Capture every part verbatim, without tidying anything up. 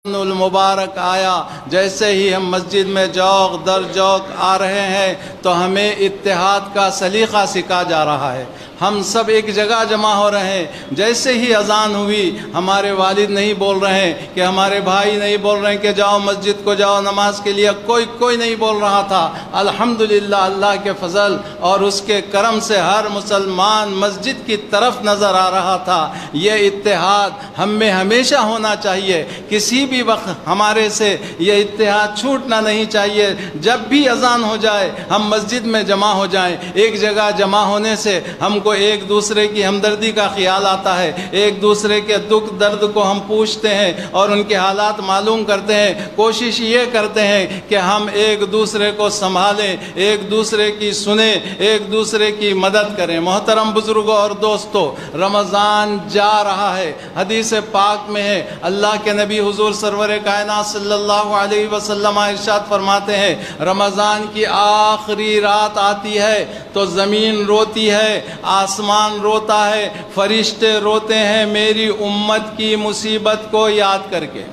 المبارک آیا، جیسے ہی ہم مسجد میں جوق در جوق آ رہے ہیں تو ہمیں اتحاد کا سلیقہ سکھا جا رہا ہے۔ ہم سب ایک جگہ جمع ہو رہے ہیں۔ جیسے ہی اذان ہوئی، ہمارے والد نہیں بول رہے ہیں کہ ہمارے بھائی نہیں بول رہے ہیں کہ جاؤ مسجد کو جاؤ نماز کے لیے، کوئی کوئی نہیں بول رہا تھا۔ الحمدللہ اللہ کے فضل اور اس کے کرم سے ہر مسلمان مسجد کی طرف نظر آ رہا تھا۔ یہ اتحاد ہم میں ہمیشہ ہونا چاہیے، کسی بھی وقت ہمارے سے یہ اتحاد چھوٹنا نہیں چاہیے۔ جب بھی اذان ہو جائے ہم مسجد میں جمع ہو جائیں۔ ایک جگہ جمع ہونے سے ہم کو ایک دوسرے کی ہمدردی کا خیال آتا ہے، ایک دوسرے کے دکھ درد کو ہم پوچھتے ہیں اور ان کے حالات معلوم کرتے ہیں۔ کوشش یہ کرتے ہیں کہ ہم ایک دوسرے کو سنبھالیں، ایک دوسرے کی سنیں، ایک دوسرے کی مدد کریں۔ محترم بزرگوں اور دوستوں، رمضان جا رہا ہے۔ حدیث پاک میں ہے، اللہ کے نبی حضور سرور کائنات صلی اللہ علیہ وسلم ارشاد فرماتے ہیں، رمضان کی آخری رات آتی ہے تو زمین روتی ہے، آسمان روتا ہے، فرشتے روتے ہیں میری امت کی مصیبت کو یاد کر کے۔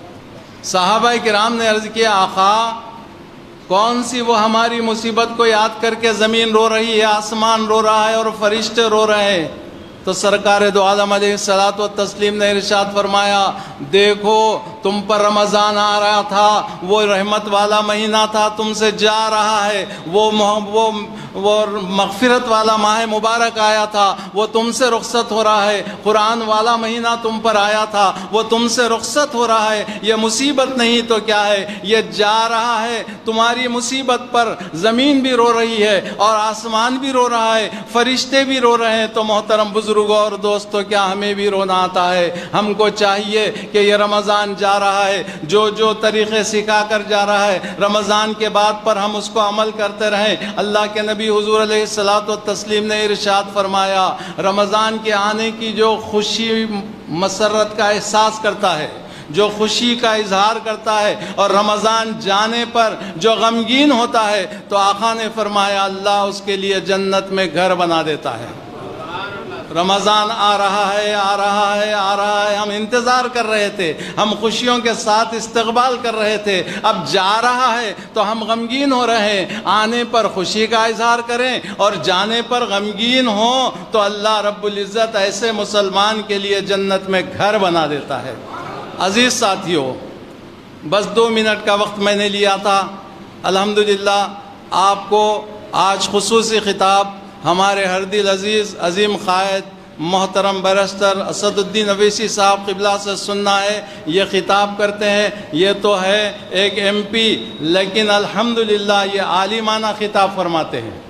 صحابہ کرام نے عرض کیا، آقا کون سی وہ ہماری مصیبت کو یاد کر کے زمین رو رہی ہے، آسمان رو رہا ہے اور فرشتے رو رہے ہیں؟ تو سرکار دو عالم علیہ الصلوۃ والتسلیم نے ارشاد فرمایا، دیکھو تم پر رمضان آ رہا تھا، وہ رحمت والا مہینہ تھا، تم سے جا رہا ہے۔ وہ وہ وہ مغفرت والا ماہ مبارک آیا تھا، وہ تم سے رخصت ہو رہا ہے۔ قرآن والا مہینہ تم پر آیا تھا، وہ تم سے رخصت ہو رہا ہے۔ یہ مصیبت نہیں تو کیا ہے، یہ جا رہا ہے۔ تمہاری مصیبت پر زمین بھی رو رہی ہے اور آسمان بھی رو رہا ہے، فرشتے بھی رو رہے ہیں۔ تو محترم بزرگوں اور دوستوں، کیا ہمیں بھی رونا آتا ہے؟ ہم کو چاہیے کہ یہ رمضان جا رہا ہے، جو جو طریقے سکھا کر جا رہا ہے، رمضان کے بعد پر ہم اس کو عمل کرتے رہیں۔ اللہ کے نبی حضور علیہ الصلوۃ والتسلیم نے ارشاد فرمایا، رمضان کے آنے کی جو خوشی مسرت کا احساس کرتا ہے، جو خوشی کا اظہار کرتا ہے، اور رمضان جانے پر جو غمگین ہوتا ہے، تو آقا نے فرمایا اللہ اس کے لیے جنت میں گھر بنا دیتا ہے۔ رمضان آ رہا ہے، آ رہا ہے، آ رہا ہے، ہم انتظار کر رہے تھے، ہم خوشیوں کے ساتھ استقبال کر رہے تھے، اب جا رہا ہے تو ہم غمگین ہو رہے ہیں۔ آنے پر خوشی کا اظہار کریں اور جانے پر غمگین ہوں تو اللہ رب العزت ایسے مسلمان کے لیے جنت میں گھر بنا دیتا ہے۔ عزیز ساتھیوں، بس دو منٹ کا وقت میں نے لیا تھا۔ الحمدللہ آپ کو آج خصوصی خطاب ہمارے ہر دل عزیز عظیم قائد محترم بیرسٹر اسد الدین اویسی صاحب قبلہ سے سننا ہے۔ یہ خطاب کرتے ہیں، یہ تو ہے ایک ایم پی، لیکن الحمدللہ یہ عالمانہ خطاب فرماتے ہیں۔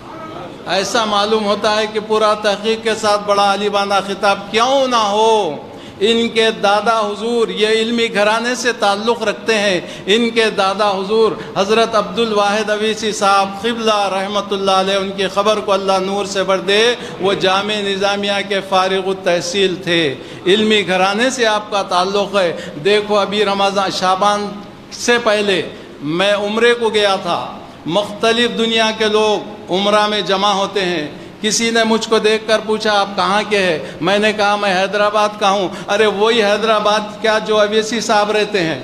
ایسا معلوم ہوتا ہے کہ پورا تحقیق کے ساتھ بڑا عالمانہ خطاب کیوں نہ ہو۔ ان کے دادا حضور یہ علمی گھرانے سے تعلق رکھتے ہیں۔ ان کے دادا حضور حضرت عبد الواحد اویسی صاحب قبلہ رحمت اللہ علیہ، ان کی خبر کو اللہ نور سے بھر دے، وہ جامع نظامیہ کے فارغ التحصیل تھے۔ علمی گھرانے سے آپ کا تعلق ہے۔ دیکھو ابھی رمضان شعبان سے پہلے میں عمرے کو گیا تھا۔ مختلف دنیا کے لوگ عمرہ میں جمع ہوتے ہیں۔ کسی نے مجھ کو دیکھ کر پوچھا آپ کہاں کے ہیں؟ میں نے کہا میں حیدرآباد کا ہوں۔ ارے وہی حیدرآباد کیا جو اویسی صاحب رہتے ہیں؟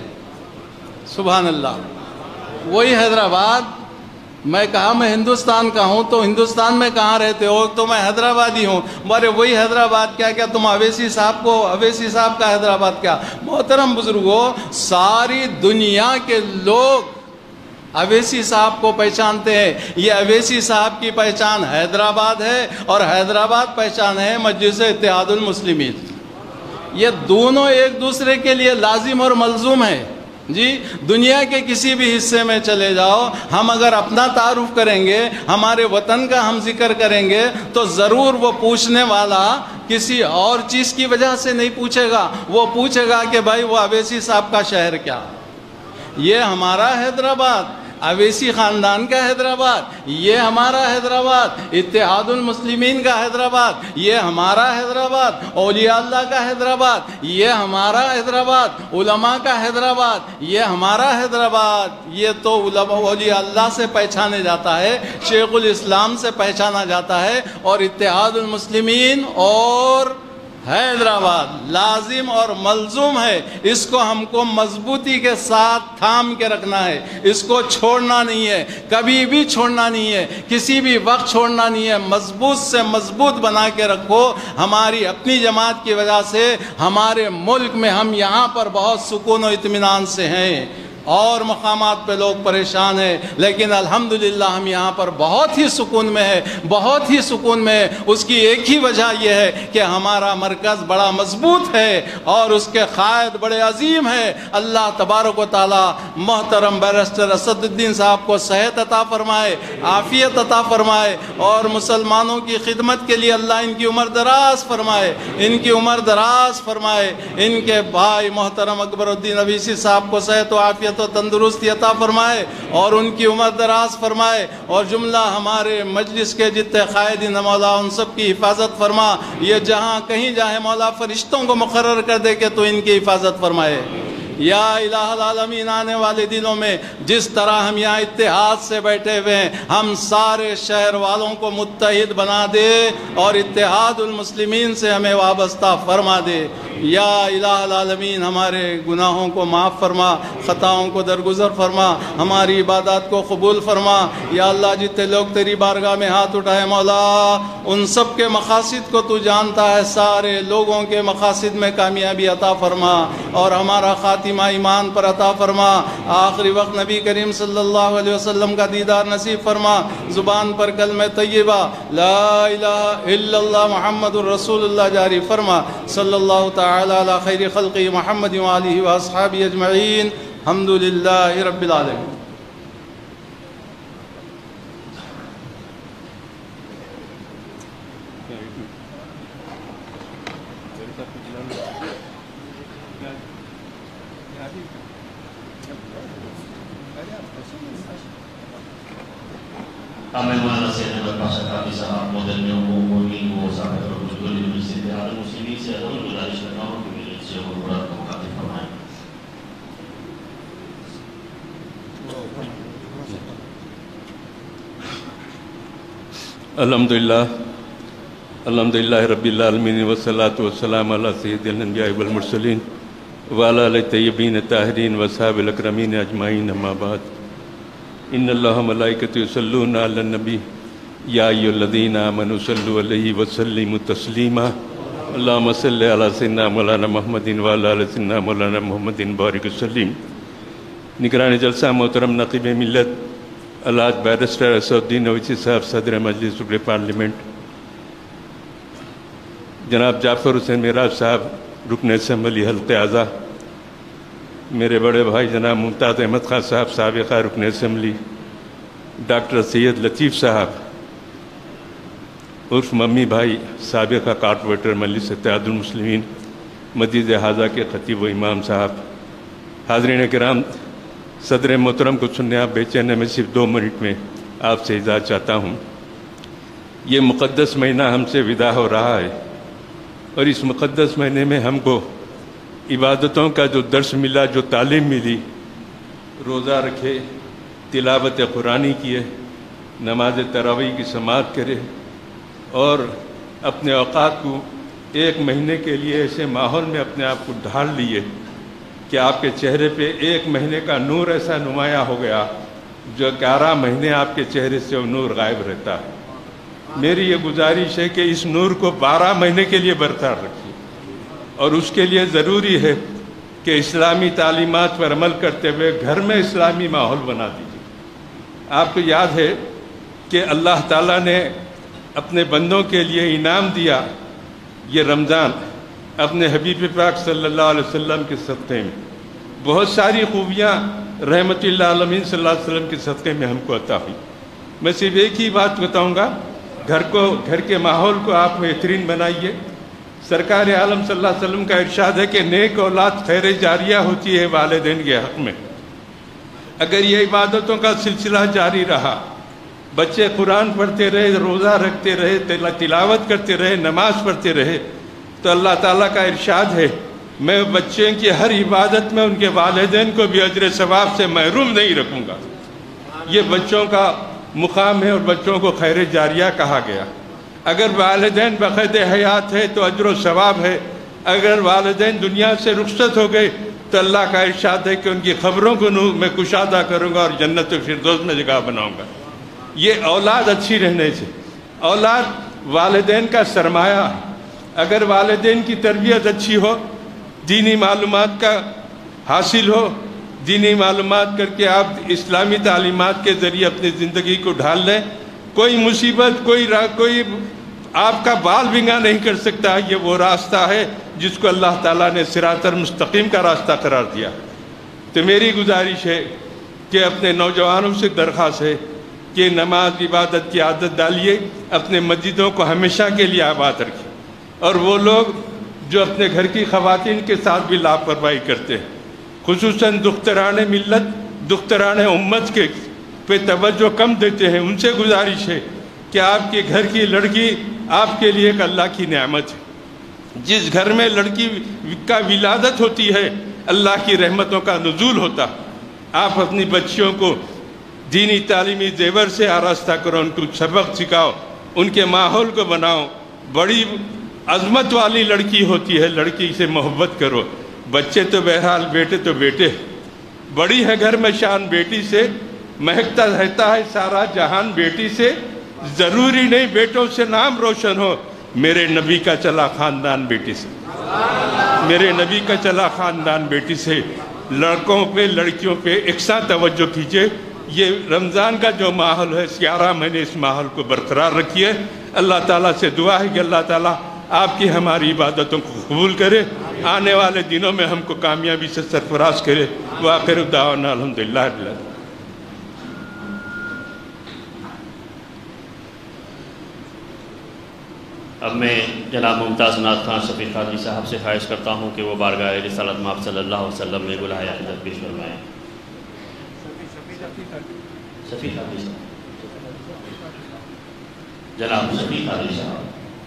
سبحان اللہ، وہی حیدرآباد۔ میں کہا میں ہندوستان کا ہوں، تو ہندوستان میں کہاں رہتے ہو؟ تو میں حیدرآبادی ہوں۔ ارے وہی حیدرآباد کیا کیا تم اویسی صاحب کو اویسی صاحب کا حیدرآباد کیا؟ محترم بزرگوں، ساری دنیا کے لوگ اویسی صاحب کو پہچانتے ہیں۔ یہ اویسی صاحب کی پہچان حیدرآباد ہے اور حیدرآباد پہچان ہے مجلس اتحاد المسلمین۔ یہ دونوں ایک دوسرے کے لیے لازم اور ملزوم ہیں۔ جی دنیا کے کسی بھی حصے میں چلے جاؤ، ہم اگر اپنا تعارف کریں گے، ہمارے وطن کا ہم ذکر کریں گے، تو ضرور وہ پوچھنے والا کسی اور چیز کی وجہ سے نہیں پوچھے گا، وہ پوچھے گا کہ بھائی وہ اویسی صاحب کا شہر کیا؟ یہ ہمارا حیدرآباد، اویسی خاندان کا حیدرآباد، یہ ہمارا حیدرآباد، اتحاد المسلمین کا حیدرآباد، یہ ہمارا حیدرآباد، اولیاء اللہ کا حیدرآباد، یہ ہمارا حیدرآباد، علماء کا حیدرآباد، یہ ہمارا حیدرآباد۔ یہ تو علماء اولیاء اللہ سے پہچانے جاتا ہے، شیخ الاسلام سے پہچانا جاتا ہے، اور اتحاد المسلمین اور حیدرآباد لازم اور ملزوم ہے، اس کو ہم کو مضبوطی کے ساتھ تھام کے رکھنا ہے، اس کو چھوڑنا نہیں ہے، کبھی بھی چھوڑنا نہیں ہے، کسی بھی وقت چھوڑنا نہیں ہے، مضبوط سے مضبوط بنا کے رکھو۔ ہماری اپنی جماعت کی وجہ سے ہمارے ملک میں ہم یہاں پر بہت سکون و اطمینان سے ہیں، اور مقامات پہ لوگ پریشان ہیں، لیکن الحمدللہ ہم یہاں پر بہت ہی سکون میں ہے، بہت ہی سکون میں ہے۔ اس کی ایک ہی وجہ یہ ہے کہ ہمارا مرکز بڑا مضبوط ہے اور اس کے قائد بڑے عظیم ہے۔ اللہ تبارک و تعالی محترم بیرسٹر اسد الدین صاحب کو صحت عطا فرمائے، عافیت عطا فرمائے، اور مسلمانوں کی خدمت کے لیے اللہ ان کی عمر دراز فرمائے، ان کی عمر دراز فرمائے۔ ان کے بھائی محترم اکبر الدین اویسی صاحب کو صحت و عافیت و تندرستی عطا فرمائے اور ان کی عمر دراز فرمائے، اور جملہ ہمارے مجلس کے جتنے قائدین مولا ان سب کی حفاظت فرما۔ یہ جہاں کہیں جائے مولا فرشتوں کو مقرر کر دے کہ تو ان کی حفاظت فرمائے۔ یا الہ العالمین، آنے والے دنوں میں جس طرح ہم یہاں اتحاد سے بیٹھے ہوئے ہیں، ہم سارے شہر والوں کو متحد بنا دے اور اتحاد المسلمین سے ہمیں وابستہ فرما دے۔ یا الہ العالمین، ہمارے گناہوں کو معاف فرما، خطاؤں کو درگزر فرما، ہماری عبادات کو قبول فرما۔ یا اللہ، جتنے لوگ تیری بارگاہ میں ہاتھ اٹھائے مولا، ان سب کے مقاصد کو تو جانتا ہے، سارے لوگوں کے مقاصد میں کامیابی عطا فرما اور ہمارا خاتمہ ایمان پر عطا فرما۔ آخری وقت نبی کریم صلی اللہ علیہ وسلم کا دیدار نصیب فرما، زبان پر کلمہ طیبہ لا الہ الا اللہ محمد الرسول اللہ جاری فرما۔ صلی اللہ تعالی علی خیر خلقی محمد وآلہ واصحابہ اجمعین، الحمدللہ رب العالمین۔ Kami mengenal seni berbahasa kami sahabat modelnya umum minggu sampai berujung di Universitas Al Muslimin seluruh dari seluruh Indonesia beberapa kali pernah. Alhamdulillah, Alhamdulillah Rabbil Alamin, wassalatu wassalamu ala sayyidil anbiya'i wal mursalin wa ala alihi tayyibin tahirin wa ashabil akramin ajma'in, amma ba'd. Inna Allaha malaikatu yusalluna ala nabi ya ayyuhalladhina amanu sallu alayhi wa sallimu taslima. Allahumma salli ala sayyidina Maulana Muhammadin wa ala ali sayyidina Maulana Muhammadin barik wa sallim. Nigarani jalsa muhtaram naqib millat Alhaj Barrister Asad-Uddin Owaisi صاحب صدر مجلس رکن parliament, جناب جعفر حسین معراج صاحب رکن assembly حلقہ اعضا، میرے بڑے بھائی جناب ممتاز احمد خان صاحب سابقہ رکن اسمبلی، ڈاکٹر سید لطیف صاحب عرف ممی بھائی سابقہ کارپوریٹر مجلس اتحاد المسلمین مسجد حاضہ کے خطیب و امام صاحب، حاضرین کرام، صدر محترم کو سننے آپ بے چین ہیں، میں صرف دو منٹ میں آپ سے اجازت چاہتا ہوں۔ یہ مقدس مہینہ ہم سے ودا ہو رہا ہے، اور اس مقدس مہینے میں ہم کو عبادتوں کا جو درس ملا، جو تعلیم ملی، روزہ رکھے، تلاوت قرآنی کیے، نماز تراویح کی سماعت کرے، اور اپنے اوقات کو ایک مہینے کے لیے ایسے ماحول میں اپنے آپ کو ڈھال لیے کہ آپ کے چہرے پہ ایک مہینے کا نور ایسا نمایاں ہو گیا جو گیارہ مہینے آپ کے چہرے سے وہ نور غائب رہتا ہے۔ میری یہ گزارش ہے کہ اس نور کو بارہ مہینے کے لیے برقرار رکھیے، اور اس کے لیے ضروری ہے کہ اسلامی تعلیمات پر عمل کرتے ہوئے گھر میں اسلامی ماحول بنا دیجیے۔ آپ کو یاد ہے کہ اللہ تعالیٰ نے اپنے بندوں کے لیے انعام دیا، یہ رمضان اپنے حبیب پاک صلی اللہ علیہ وسلم کے صدقے میں بہت ساری خوبیاں رحمت اللہ عالمین صلی اللہ علیہ وسلم کے صدقے میں ہم کو عطا ہوئی۔ میں صرف ایک ہی بات بتاؤں گا، گھر کو گھر کے ماحول کو آپ بہترین بنائیے۔ سرکار عالم صلی اللہ علیہ وسلم کا ارشاد ہے کہ نیک اولاد خیر جاریہ ہوتی ہے والدین کے حق میں۔ اگر یہ عبادتوں کا سلسلہ جاری رہا، بچے قرآن پڑھتے رہے، روزہ رکھتے رہے، تلاوت کرتے رہے، نماز پڑھتے رہے، تو اللہ تعالیٰ کا ارشاد ہے میں بچے کی ہر عبادت میں ان کے والدین کو بھی اجر ثواب سے محروم نہیں رکھوں گا۔ یہ بچوں کا مقام ہے اور بچوں کو خیر جاریہ کہا گیا۔ اگر والدین بقید حیات ہے تو اجر و ثواب ہے، اگر والدین دنیا سے رخصت ہو گئے تو اللہ کا ارشاد ہے کہ ان کی خبروں کو میں کشادہ کروں گا اور جنت الفردوس میں جگہ بناؤں گا۔ یہ اولاد اچھی رہنے سے، اولاد والدین کا سرمایہ ہے۔ اگر والدین کی تربیت اچھی ہو، دینی معلومات کا حاصل ہو، دینی معلومات کر کے آپ اسلامی تعلیمات کے ذریعے اپنی زندگی کو ڈھال لیں، کوئی مصیبت، کوئی را کوئی آپ کا بال بنگا نہیں کر سکتا۔ یہ وہ راستہ ہے جس کو اللہ تعالیٰ نے صراط المستقیم کا راستہ قرار دیا۔ تو میری گزارش ہے کہ اپنے نوجوانوں سے درخواست ہے کہ نماز عبادت کی عادت ڈالیے، اپنے مسجدوں کو ہمیشہ کے لیے آباد رکھیں، اور وہ لوگ جو اپنے گھر کی خواتین کے ساتھ بھی لاپرواہی کرتے ہیں، خصوصاً دختران ملت، دختران امت کے پہ توجہ کم دیتے ہیں، ان سے گزارش ہے کہ آپ کے گھر کی لڑکی آپ کے لیے ایک اللہ کی نعمت ہے۔ جس گھر میں لڑکی کا ولادت ہوتی ہے اللہ کی رحمتوں کا نزول ہوتا۔ آپ اپنی بچیوں کو دینی تعلیمی زیور سے آراستہ کرو، ان کو سبق سکھاؤ، ان کے ماحول کو بناؤ۔ بڑی عظمت والی لڑکی ہوتی ہے، لڑکی سے محبت کرو۔ بچے تو بہرحال بیٹے تو بیٹے، بڑی ہے گھر میں شان بیٹی سے، مہکتا رہتا ہے سارا جہان بیٹی سے۔ ضروری نہیں بیٹوں سے نام روشن ہو، میرے نبی کا چلا خاندان بیٹی سے، میرے نبی کا چلا خاندان بیٹی سے۔ لڑکوں پہ لڑکیوں پہ یکساں توجہ کیجئے۔ یہ رمضان کا جو ماحول ہے، گیارہ مہینے اس ماحول کو برقرار رکھیے۔ اللہ تعالیٰ سے دعا ہے کہ اللہ تعالیٰ آپ کی ہماری عبادتوں کو قبول کرے، آنے والے دنوں میں ہم کو کامیابی سے سرفراز کرے۔ وآخر دعوانا الحمدللہ رب العالمین۔ اب میں جناب ممتاز ناز خان شفیق قادری صاحب سے خواہش کرتا ہوں کہ وہ بارگاہ رسالت مآب صلی اللہ علیہ وسلم میں گلہائے عقیدت پیش فرمائیں۔ شفیق قادری صاحب، جناب شفیق قادری صاحب۔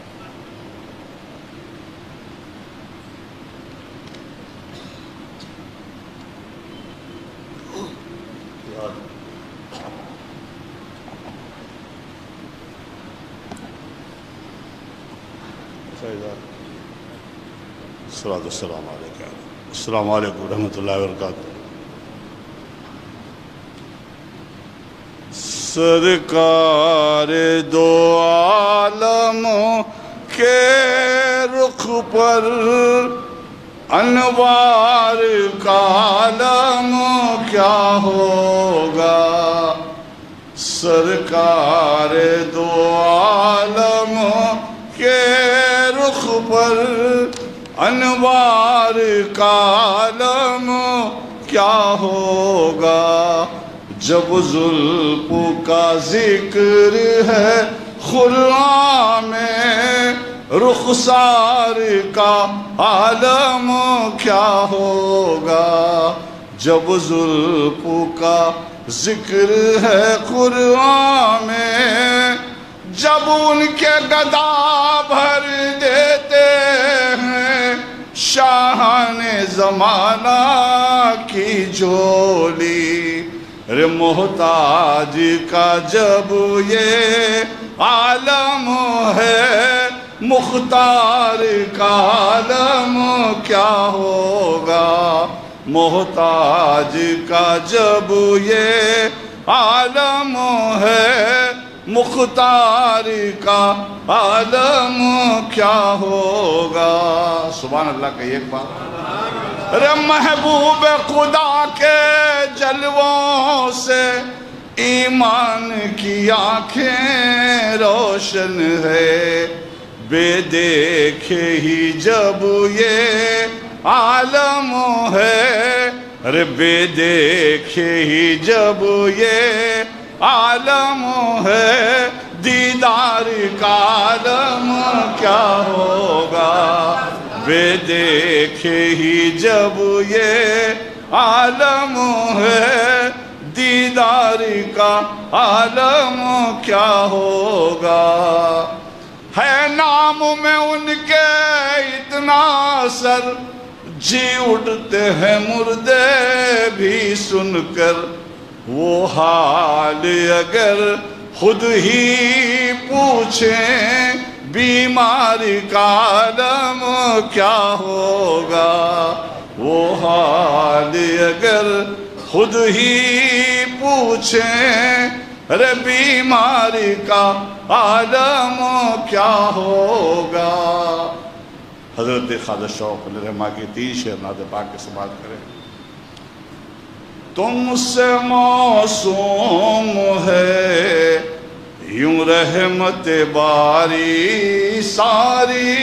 السلام علیکم السلام علیکم ورحمۃ اللہ وبرکاتہ۔ سرکار دو عالموں کے رخ پر انوار کا عالم کیا ہوگا؟ سرکار دو عالموں کے رخ پر انوار کا عالم کیا ہوگا؟ جب زلف کا ذکر ہے خرام میں رخسار کا عالم کیا ہوگا؟ جب زلف کا ذکر ہے قرآن میں، جب ان کے گدا بھر دیتے ہیں شاہان زمانہ کی جھولی، رے محتاج کا جب یہ عالم ہے مختار کا عالم کیا ہوگا؟ محتاج کا جب یہ عالم ہے مختار کا عالم کیا ہوگا؟ سبحان اللہ کہیے ایک بار۔ رے محبوب خدا کے جلووں سے ایمان کی آنکھیں روشن ہے، بے دیکھے ہی جب یہ عالم ہے، رے بے دیکھے ہی جب یہ عالم ہے دیدار کا عالم کیا ہوگا؟ بے دیکھے ہی جب یہ عالم ہے دیدار کا عالم کیا ہوگا؟ ہے نام میں ان کے اتنا اثر، جی اٹھتے ہیں مردے بھی سن کر، وہ حال اگر خود ہی پوچھیں بیماری کا عالم کیا ہوگا، وہ حال اگر خود ہی پوچھیں، ارے بیماری کا عالم کیا ہوگا۔ حضرت خواجہ شوق علیہ رحمہ کی تین شعر نعت پاک کے سماعت کریں۔ تم سے موسوم ہے یوں رحمت باری ساری،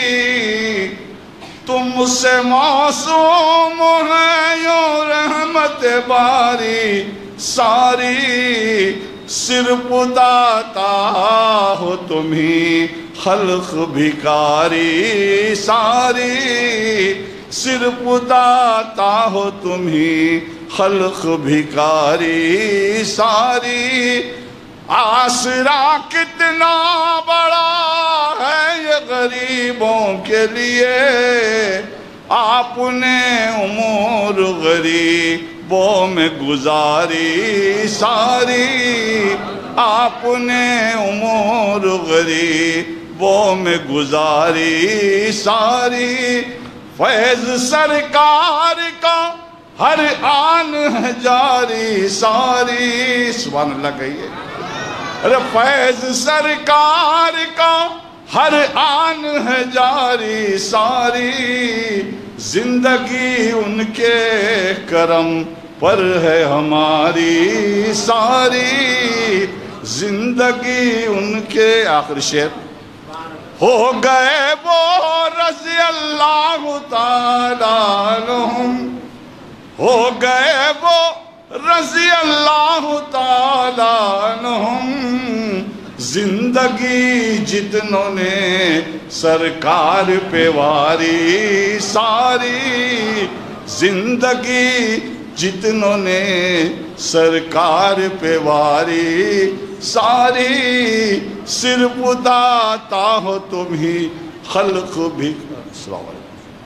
تم سے موسوم ہے یوں رحمت باری ساری، صرف داتا ہو تمہیں خلق بھکاری ساری، صرف داتا ہو تمہیں خلق بھکاری ساری، آسرا کتنا بڑا ہے یہ غریبوں کے لیے، آپ نے امور غریبوں میں گزاری ساری، آپ نے امور غریبوں میں گزاری ساری، فیض سرکار کا ہر آن ہے جاری ساری، سبحان اللہ کہیے، ارے فیض سرکار کا ہر آن ہے جاری ساری، زندگی ان کے کرم پر ہے ہماری ساری، زندگی ان کے آخری شعر، ہو گئے وہ رضی اللہ تعالیٰ عنہم، ہو گئے وہ رضی اللہ تعالیٰ عنہم، زندگی جتنوں نے سرکار پہ واری ساری، زندگی جتنوں نے سرکار پہ واری ساری، صرف داتا ہو تم ہی خلق بھی۔ السلام علیکم۔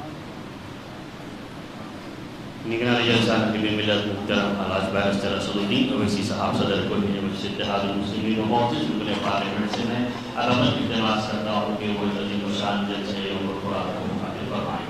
نگران جلسہ حکیم ملت محترم الحاج بیرسٹر اسد الدین اویسی صاحب صدر کلی مجلس اتحاد المسلمین و معزز رکن پارلیمنٹ سے میں علامت اقتباس کرتا ہوں کہ وہ عظیم الشان جلسے عمر خورا کو مخاطب فرمائیں۔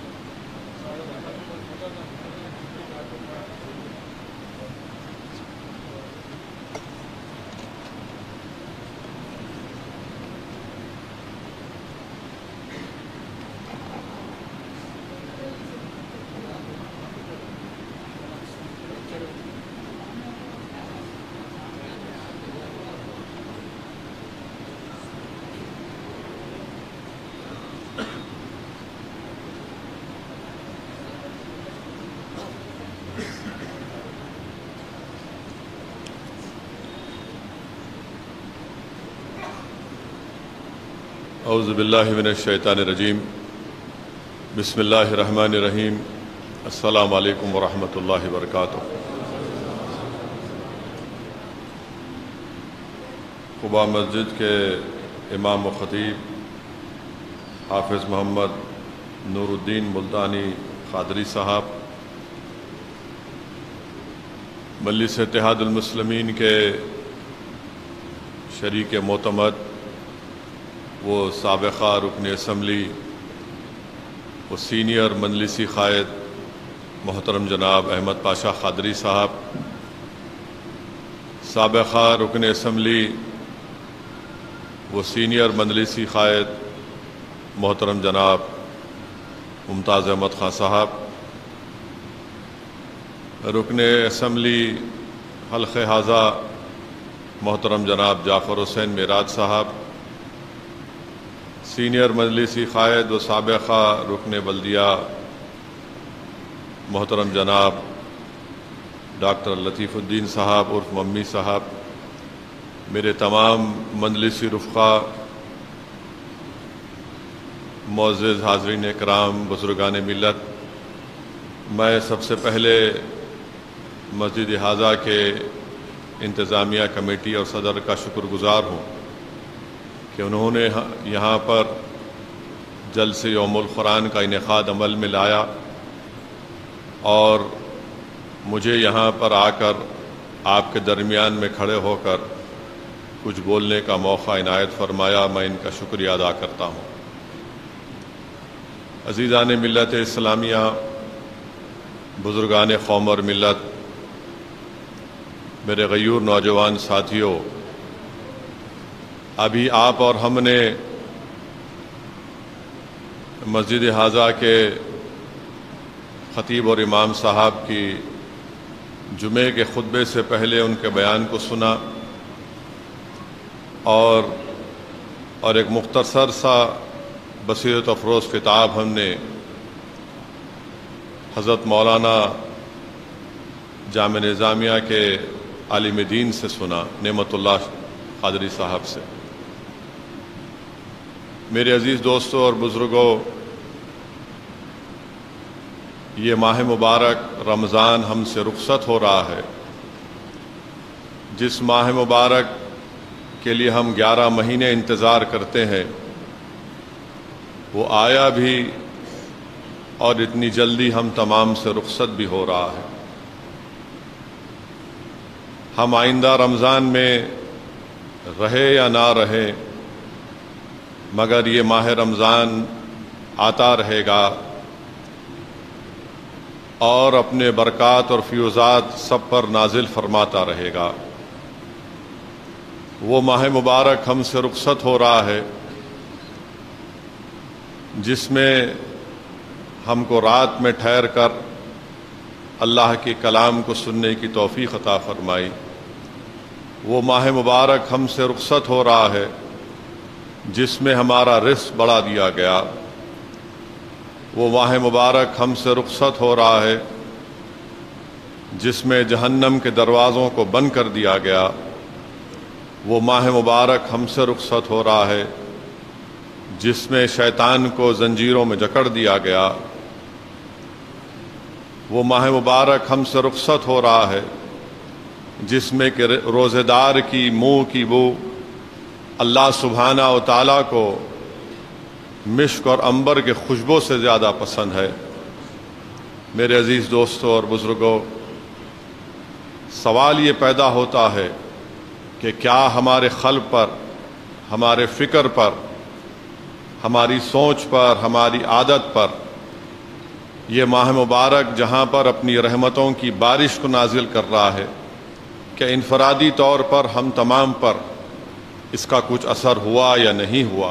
اعوذ باللہ من الشیطان الرجیم، بسم اللہ الرحمن الرحیم، السلام علیکم ورحمۃ اللہ وبرکاتہ۔ قباء مسجد کے امام و خطیب حافظ محمد نور الدین ملتانی قادری صاحب، مجلس اتحاد المسلمین کے شریک معتمد، وہ سابقہ رکن اسمبلی، وہ سینئر مجلسی قائد محترم جناب احمد پاشا قادری صاحب، سابقہ رکن اسمبلی، وہ سینئر مجلسی قائد محترم جناب ممتاز احمد خان صاحب، رکن اسمبلی حلقہ حاضہ محترم جناب جعفر حسین معراج صاحب، سینئر مجلسی قائد و سابقہ رکن بلدیہ محترم جناب ڈاکٹر لطیف الدین صاحب عرف ممی صاحب، میرے تمام مجلسی رفقا، معزز حاضرین اکرام، بزرگان ملت، میں سب سے پہلے مسجد حاضہ کے انتظامیہ کمیٹی اور صدر کا شکر گزار ہوں کہ انہوں نے یہاں پر جلسے یوم القرآن کا انعقاد عمل میں لایا اور مجھے یہاں پر آ کر آپ کے درمیان میں کھڑے ہو کر کچھ بولنے کا موقع عنایت فرمایا، میں ان کا شکریہ ادا کرتا ہوں۔ عزیزان ملت اسلامیہ، بزرگان قوم اور ملت، میرے غیور نوجوان ساتھیوں، ابھی آپ اور ہم نے مسجد حاضہ کے خطیب اور امام صاحب کی جمعے کے خطبے سے پہلے ان کے بیان کو سنا، اور اور ایک مختصر سا بصیرت افروز خطاب ہم نے حضرت مولانا جامع نظامیہ کے عالم دین سے سنا، نعمت اللہ قادری صاحب سے۔ میرے عزیز دوستوں اور بزرگوں، یہ ماہ مبارک رمضان ہم سے رخصت ہو رہا ہے، جس ماہ مبارک کے لیے ہم گیارہ مہینے انتظار کرتے ہیں، وہ آیا بھی اور اتنی جلدی ہم تمام سے رخصت بھی ہو رہا ہے۔ ہم آئندہ رمضان میں رہے یا نہ رہے، مگر یہ ماہ رمضان آتا رہے گا اور اپنے برکات اور فیوزات سب پر نازل فرماتا رہے گا۔ وہ ماہ مبارک ہم سے رخصت ہو رہا ہے جس میں ہم کو رات میں ٹھہر کر اللہ کے کلام کو سننے کی توفیق عطا فرمائی۔ وہ ماہ مبارک ہم سے رخصت ہو رہا ہے جس میں ہمارا رزق بڑھا دیا گیا۔ وہ ماہ مبارک ہم سے رخصت ہو رہا ہے جس میں جہنم کے دروازوں کو بند کر دیا گیا۔ وہ ماہ مبارک ہم سے رخصت ہو رہا ہے جس میں شیطان کو زنجیروں میں جکڑ دیا گیا۔ وہ ماہ مبارک ہم سے رخصت ہو رہا ہے جس میں کہ روزے دار کی منہ کی بو اللہ سبحانہ و تعالیٰ کو مشک اور عنبر کے خوشبو سے زیادہ پسند ہے۔ میرے عزیز دوستوں اور بزرگوں، سوال یہ پیدا ہوتا ہے کہ کیا ہمارے قلب پر، ہمارے فکر پر، ہماری سوچ پر، ہماری عادت پر یہ ماہ مبارک جہاں پر اپنی رحمتوں کی بارش کو نازل کر رہا ہے، کہ انفرادی طور پر ہم تمام پر اس کا کچھ اثر ہوا یا نہیں ہوا؟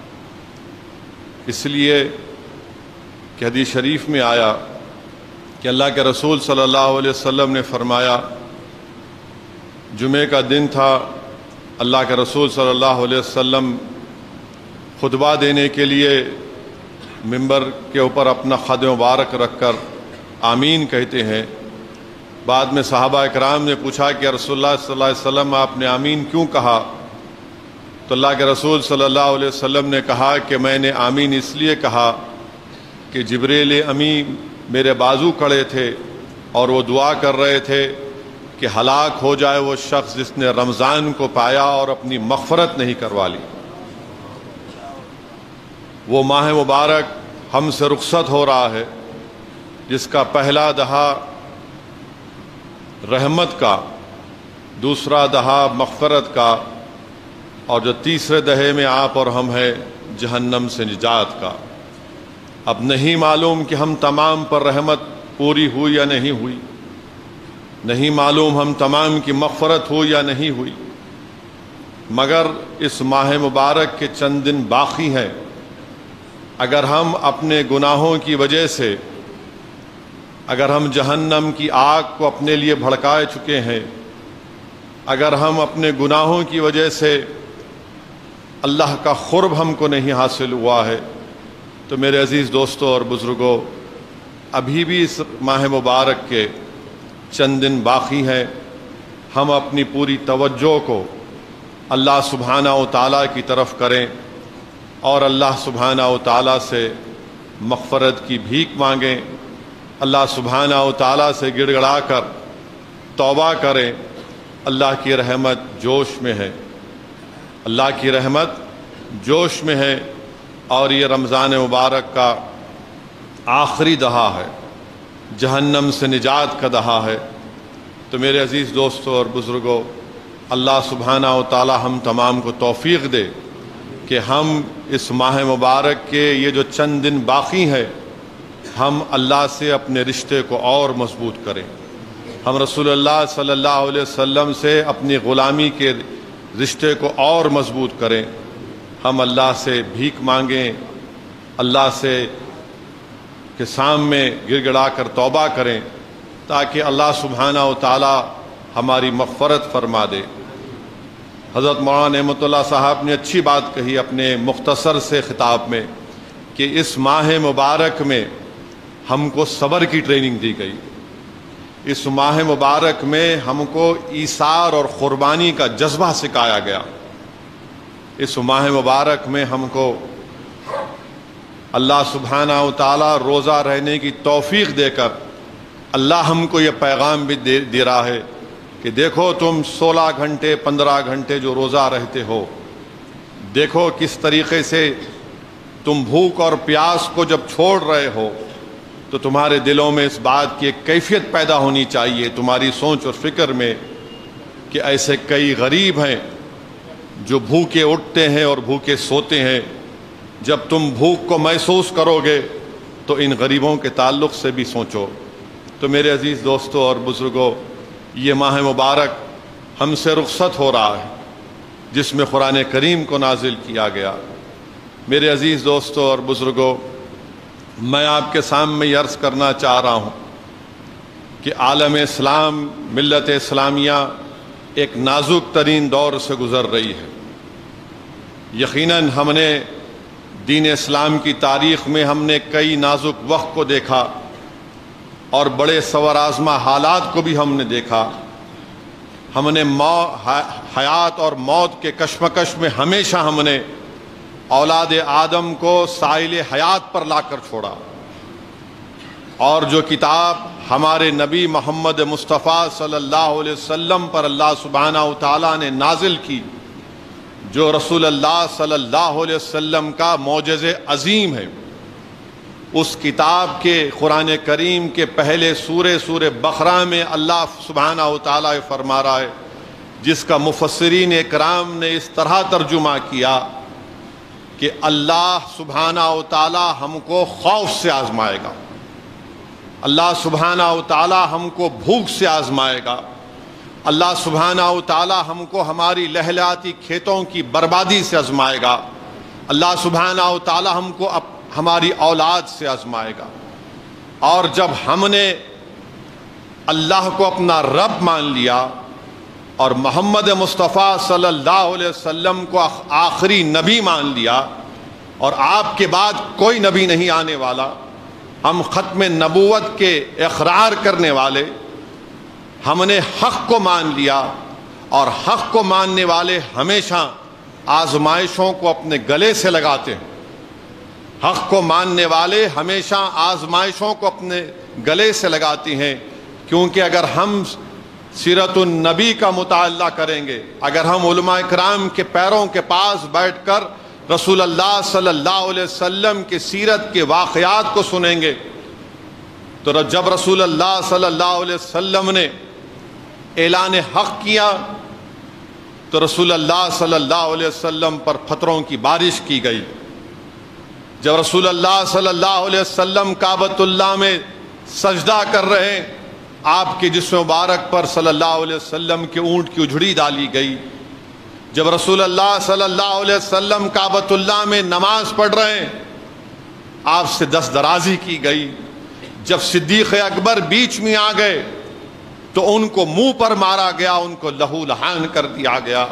اس لیے کہ حدیث شریف میں آیا کہ اللہ کے رسول صلی اللہ علیہ وسلم نے فرمایا، جمعے کا دن تھا، اللہ کے رسول صلی اللہ علیہ وسلم خطبہ دینے کے لیے منبر کے اوپر اپنا خد مبارک رکھ کر آمین کہتے ہیں۔ بعد میں صحابہ اکرام نے پوچھا کہ رسول اللہ صلی اللہ علیہ وسلم آپ نے آمین کیوں کہا؟ تو اللہ کے رسول صلی اللہ علیہ وسلم نے کہا کہ میں نے آمین اس لیے کہا کہ جبریل امی میرے بازو کڑے تھے اور وہ دعا کر رہے تھے کہ ہلاک ہو جائے وہ شخص جس نے رمضان کو پایا اور اپنی مغفرت نہیں کروا لی۔ وہ ماہ مبارک ہم سے رخصت ہو رہا ہے جس کا پہلا دہا رحمت کا، دوسرا دہا مغفرت کا، اور جو تیسرے دہے میں آپ اور ہم ہیں جہنم سے نجات کا۔ اب نہیں معلوم کہ ہم تمام پر رحمت پوری ہوئی یا نہیں ہوئی، نہیں معلوم ہم تمام کی مغفرت ہوئی یا نہیں ہوئی، مگر اس ماہ مبارک کے چند دن باقی ہیں۔ اگر ہم اپنے گناہوں کی وجہ سے، اگر ہم جہنم کی آگ کو اپنے لیے بھڑکائے چکے ہیں، اگر ہم اپنے گناہوں کی وجہ سے اللہ کا قرب ہم کو نہیں حاصل ہوا ہے، تو میرے عزیز دوستوں اور بزرگوں، ابھی بھی اس ماہ مبارک کے چند دن باقی ہیں۔ ہم اپنی پوری توجہ کو اللہ سبحانہ و تعالیٰ کی طرف کریں اور اللہ سبحانہ و تعالیٰ سے مغفرت کی بھیک مانگیں، اللہ سبحانہ و تعالیٰ سے گڑ گڑا کر توبہ کریں۔ اللہ کی رحمت جوش میں ہے، اللہ کی رحمت جوش میں ہے، اور یہ رمضان مبارک کا آخری دہا ہے، جہنم سے نجات کا دہا ہے۔ تو میرے عزیز دوستوں اور بزرگوں، اللہ سبحانہ و تعالی ہم تمام کو توفیق دے کہ ہم اس ماہ مبارک کے یہ جو چند دن باقی ہے ہم اللہ سے اپنے رشتے کو اور مضبوط کریں، ہم رسول اللہ صلی اللہ علیہ وسلم سے اپنی غلامی کے رشتے کو اور مضبوط کریں، ہم اللہ سے بھیک مانگیں، اللہ سے کے سامنے گر گڑا کر توبہ کریں تاکہ اللہ سبحانہ و تعالی ہماری مغفرت فرما دے۔ حضرت مولانا نعمت اللہ صاحب نے اچھی بات کہی اپنے مختصر سے خطاب میں کہ اس ماہ مبارک میں ہم کو صبر کی ٹریننگ دی گئی، اس ماہ مبارک میں ہم کو ایثار اور قربانی کا جذبہ سکھایا گیا، اس ماہ مبارک میں ہم کو اللہ سبحانہ و تعالی روزہ رہنے کی توفیق دے کر اللہ ہم کو یہ پیغام بھی دے, دے رہا ہے کہ دیکھو تم سولہ گھنٹے پندرہ گھنٹے جو روزہ رہتے ہو، دیکھو کس طریقے سے تم بھوک اور پیاس کو جب چھوڑ رہے ہو تو تمہارے دلوں میں اس بات کی ایک کیفیت پیدا ہونی چاہیے تمہاری سوچ اور فکر میں کہ ایسے کئی غریب ہیں جو بھوکے اٹھتے ہیں اور بھوکے سوتے ہیں، جب تم بھوک کو محسوس کرو گے تو ان غریبوں کے تعلق سے بھی سوچو۔ تو میرے عزیز دوستوں اور بزرگوں، یہ ماہ مبارک ہم سے رخصت ہو رہا ہے جس میں قرآن کریم کو نازل کیا گیا۔ میرے عزیز دوستوں اور بزرگوں، میں آپ کے سامنے یہ عرض کرنا چاہ رہا ہوں کہ عالم اسلام، ملت اسلامیہ ایک نازک ترین دور سے گزر رہی ہے۔ یقیناً ہم نے دین اسلام کی تاریخ میں ہم نے کئی نازک وقت کو دیکھا اور بڑے سور آزما حالات کو بھی ہم نے دیکھا۔ ہم نے حیات اور موت کے کشمکش میں ہمیشہ ہم نے اولاد آدم کو ساحل حیات پر لا کر چھوڑا، اور جو کتاب ہمارے نبی محمد مصطفیٰ صلی اللہ علیہ وسلم پر اللہ سبحانہ و تعالیٰ نے نازل کی، جو رسول اللہ صلی اللہ علیہ وسلم کا معجزہ عظیم ہے، اس کتاب کے قرآن کریم کے پہلے سورہ سورہ بقرہ میں اللہ سبحانہ و تعالیٰ فرما رہا ہے، جس کا مفسرین اکرام نے اس طرح ترجمہ کیا کہ اللہ سبحانہ و تعالیٰ ہم کو خوف سے آزمائے گا، اللہ سبحانہ و تعالیٰ ہم کو بھوک سے آزمائے گا، اللہ سبحانہ و تعالیٰ ہم کو ہماری لہلاتی کھیتوں کی بربادی سے آزمائے گا، اللہ سبحانہ و تعالیٰ ہم کو ہماری اولاد سے آزمائے گا۔ اور جب ہم نے اللہ کو اپنا رب مان لیا اور محمد مصطفیٰ صلی اللہ علیہ وسلم کو آخری نبی مان لیا، اور آپ کے بعد کوئی نبی نہیں آنے والا، ہم ختم نبوت کے اقرار کرنے والے، ہم نے حق کو مان لیا، اور حق کو ماننے والے ہمیشہ آزمائشوں کو اپنے گلے سے لگاتے ہیں، حق کو ماننے والے ہمیشہ آزمائشوں کو اپنے گلے سے لگاتی ہیں، کیونکہ اگر ہم سیرت النبی کا مطالعہ کریں گے، اگر ہم علماء اکرام کے پیروں کے پاس بیٹھ کر رسول اللہ صلی اللہ علیہ وسلم کی سیرت کے واقعات کو سنیں گے، تو جب رسول اللہ صلی اللہ علیہ وسلم نے اعلان حق کیا تو رسول اللہ صلی اللہ علیہ وسلم پر پتھروں کی بارش کی گئی، جب رسول اللہ صلی اللہ علیہ وسلم کعبۃ اللہ میں سجدہ کر رہے ہیں، آپ کے جسم مبارک پر صلی اللہ علیہ وسلم کے اونٹ کی اجڑی ڈالی گئی، جب رسول اللہ صلی اللہ علیہ وسلم کعبۃ اللہ میں نماز پڑھ رہے ہیں، آپ سے دست درازی کی گئی، جب صدیق اکبر بیچ میں آ گئے تو ان کو منہ پر مارا گیا، ان کو لہو لہان کر دیا گیا۔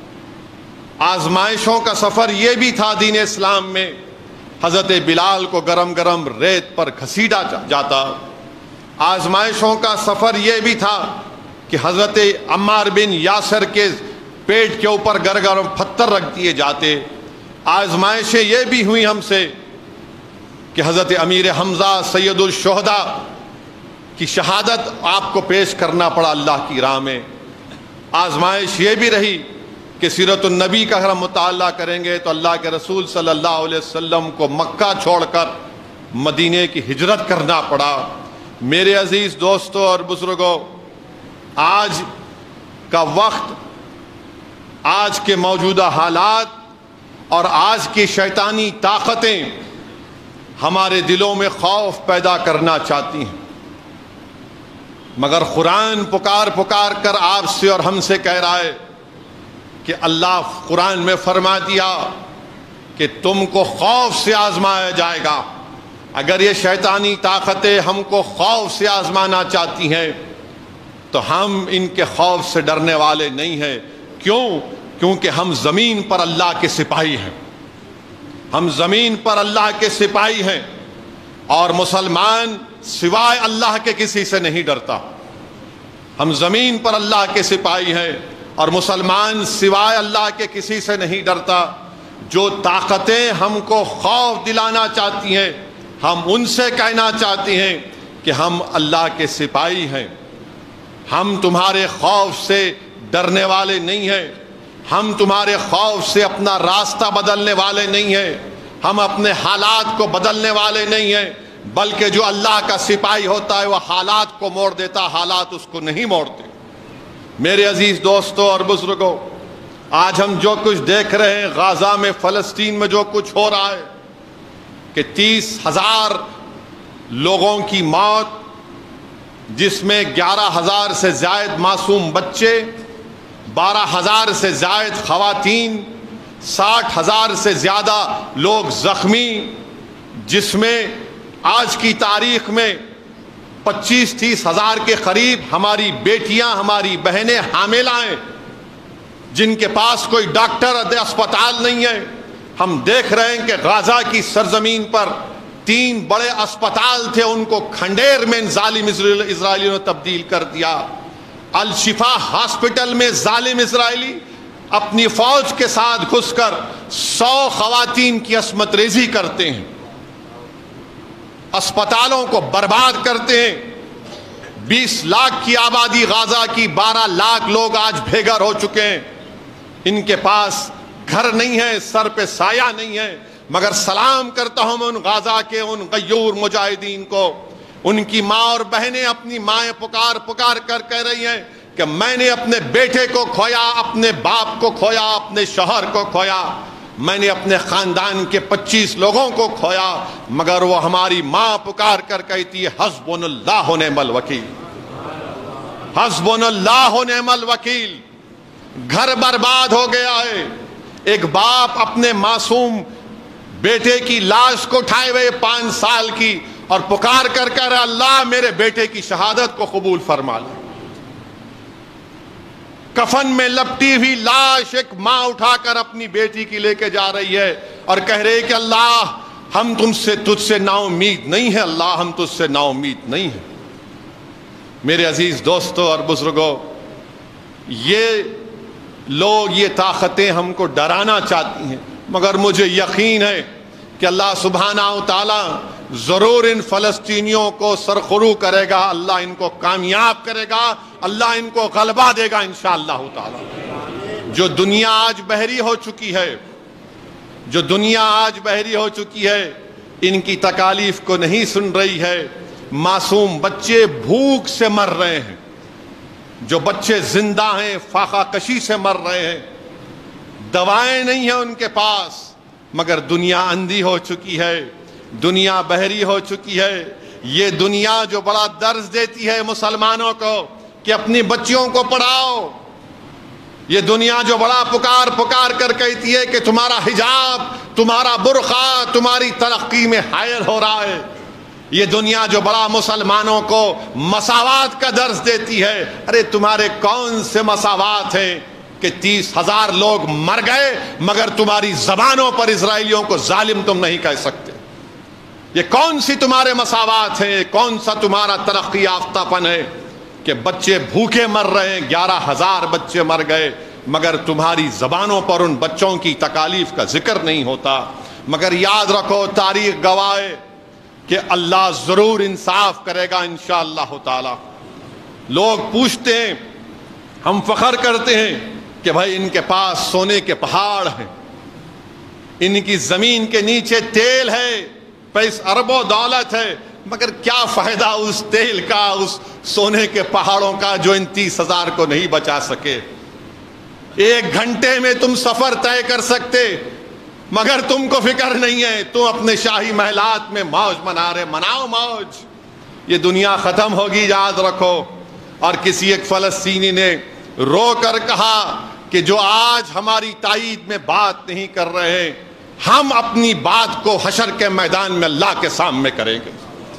آزمائشوں کا سفر یہ بھی تھا دین اسلام میں، حضرت بلال کو گرم گرم ریت پر گھسیٹا جاتا، آزمائشوں کا سفر یہ بھی تھا کہ حضرت عمار بن یاسر کے پیٹ کے اوپر گر گرم پتھر رکھ دیے جاتے، آزمائشیں یہ بھی ہوئی ہم سے کہ حضرت امیر حمزہ سید الشہداء کی شہادت آپ کو پیش کرنا پڑا اللہ کی راہ میں، آزمائش یہ بھی رہی کہ سیرت النبی کا اگر ہم مطالعہ کریں گے تو اللہ کے رسول صلی اللہ علیہ وسلم کو مکہ چھوڑ کر مدینے کی ہجرت کرنا پڑا۔ میرے عزیز دوستوں اور بزرگوں، آج کا وقت آج کے موجودہ حالات اور آج کی شیطانی طاقتیں ہمارے دلوں میں خوف پیدا کرنا چاہتی ہیں، مگر قرآن پکار پکار کر آپ سے اور ہم سے کہہ رہا ہے کہ اللہ قرآن میں فرما دیا کہ تم کو خوف سے آزمایا جائے گا۔ اگر یہ شیطانی طاقتیں ہم کو خوف سے آزمانا چاہتی ہیں تو ہم ان کے خوف سے ڈرنے والے نہیں ہیں۔ کیوں؟ کیونکہ ہم زمین پر اللہ کے سپاہی ہیں، ہم زمین پر اللہ کے سپاہی ہیں، اور مسلمان سوائے اللہ کے کسی سے نہیں ڈرتا۔ ہم زمین پر اللہ کے سپاہی ہیں اور مسلمان سوائے اللہ کے کسی سے نہیں ڈرتا۔ جو طاقتیں ہم کو خوف دلانا چاہتی ہیں ہم ان سے کہنا چاہتے ہیں کہ ہم اللہ کے سپاہی ہیں، ہم تمہارے خوف سے ڈرنے والے نہیں ہیں، ہم تمہارے خوف سے اپنا راستہ بدلنے والے نہیں ہیں، ہم اپنے حالات کو بدلنے والے نہیں ہیں، بلکہ جو اللہ کا سپاہی ہوتا ہے وہ حالات کو موڑ دیتا، حالات اس کو نہیں موڑتے۔ میرے عزیز دوستوں اور بزرگوں، آج ہم جو کچھ دیکھ رہے ہیں غزہ میں، فلسطین میں جو کچھ ہو رہا ہے کہ تیس ہزار لوگوں کی موت، جس میں گیارہ ہزار سے زائد معصوم بچے، بارہ ہزار سے زائد خواتین، ساٹھ ہزار سے زیادہ لوگ زخمی، جس میں آج کی تاریخ میں پچیس تیس ہزار کے قریب ہماری بیٹیاں، ہماری بہنیں حاملہ ہیں، جن کے پاس کوئی ڈاکٹر اسپتال نہیں ہے۔ ہم دیکھ رہے ہیں کہ غزہ کی سرزمین پر تین بڑے اسپتال تھے، ان کو کھنڈیر میں ظالم اسرائیلیوں نے تبدیل کر دیا۔ الشفا ہاسپٹل میں ظالم اسرائیلی اپنی فوج کے ساتھ گھس کر سو خواتین کی عصمت ریزی کرتے ہیں، اسپتالوں کو برباد کرتے ہیں۔ بیس لاکھ کی آبادی غزہ کی، بارہ لاکھ لوگ آج بے گھر ہو چکے ہیں، ان کے پاس گھر نہیں ہے، سر پہ سایہ نہیں ہے۔ مگر سلام کرتا ہوں میں ان غزہ کے ان غیور مجاہدین کو، ان کی ماں اور بہنیں اپنی مائیں پکار پکار کر کہہ رہی ہیں کہ میں نے اپنے بیٹے کو کھویا، اپنے باپ کو کھویا، اپنے شوہر کو کھویا، میں نے اپنے خاندان کے پچیس لوگوں کو کھویا، مگر وہ ہماری ماں پکار کر کہتی ہے حسبنا اللہ و نعم الوکیل، حسبنا اللہ و نعم الوکیل۔ گھر برباد ہو گیا ہے۔ ایک باپ اپنے معصوم بیٹے کی لاش کو اٹھائے ہوئے پانچ سال کی اور پکار کر کر اللہ میرے بیٹے کی شہادت کو قبول فرما لے۔ کفن میں لپٹی ہوئی لاش ایک ماں اٹھا کر اپنی بیٹی کی لے کے جا رہی ہے اور کہہ رہے کہ اللہ ہم تم سے تجھ سے نا امید نہیں ہے، اللہ ہم تجھ سے نا امید نہیں ہے۔ میرے عزیز دوستوں اور بزرگوں، یہ لوگ، یہ طاقتیں ہم کو ڈرانا چاہتی ہیں، مگر مجھے یقین ہے کہ اللہ سبحانہ و تعالی ضرور ان فلسطینیوں کو سرخرو کرے گا، اللہ ان کو کامیاب کرے گا، اللہ ان کو غلبہ دے گا انشاءاللہ تعالی۔ جو دنیا آج بحری ہو چکی ہے، جو دنیا آج بحری ہو چکی ہے، ان کی تکالیف کو نہیں سن رہی ہے۔ معصوم بچے بھوک سے مر رہے ہیں، جو بچے زندہ ہیں فاقہ کشی سے مر رہے ہیں، دوائیں نہیں ہیں ان کے پاس، مگر دنیا اندھی ہو چکی ہے، دنیا بحری ہو چکی ہے۔ یہ دنیا جو بڑا درس دیتی ہے مسلمانوں کو کہ اپنی بچیوں کو پڑھاؤ، یہ دنیا جو بڑا پکار پکار کر کہتی ہے کہ تمہارا حجاب، تمہارا برقع تمہاری ترقی میں حائل ہو رہا ہے، یہ دنیا جو بڑا مسلمانوں کو مساوات کا درس دیتی ہے، ارے تمہارے کون سے مساوات ہیں کہ تیس ہزار لوگ مر گئے مگر تمہاری زبانوں پر اسرائیلیوں کو ظالم تم نہیں کہہ سکتے؟ یہ کون سی تمہارے مساوات ہیں؟ کون سا تمہارا ترقی یافتہ پن ہے کہ بچے بھوکے مر رہے ہیں، گیارہ ہزار بچے مر گئے مگر تمہاری زبانوں پر ان بچوں کی تکالیف کا ذکر نہیں ہوتا؟ مگر یاد رکھو، تاریخ گواہ ہے کہ اللہ ضرور انصاف کرے گا انشاءاللہ تعالی۔ لوگ پوچھتے ہیں، ہم فخر کرتے ہیں کہ بھائی ان کے پاس سونے کے پہاڑ ہیں، ان کی زمین کے نیچے تیل ہے، پیسے اربوں دولت ہے، مگر کیا فائدہ اس تیل کا، اس سونے کے پہاڑوں کا جو ان تیس ہزار کو نہیں بچا سکے؟ ایک گھنٹے میں تم سفر طے کر سکتے، مگر تم کو فکر نہیں ہے، تم اپنے شاہی محلات میں موج منا رہے، مناؤ موج، یہ دنیا ختم ہوگی، یاد رکھو۔ اور کسی ایک فلسطینی نے رو کر کہا کہ جو آج ہماری تائید میں بات نہیں کر رہے، ہم اپنی بات کو حشر کے میدان میں اللہ کے سامنے کریں گے،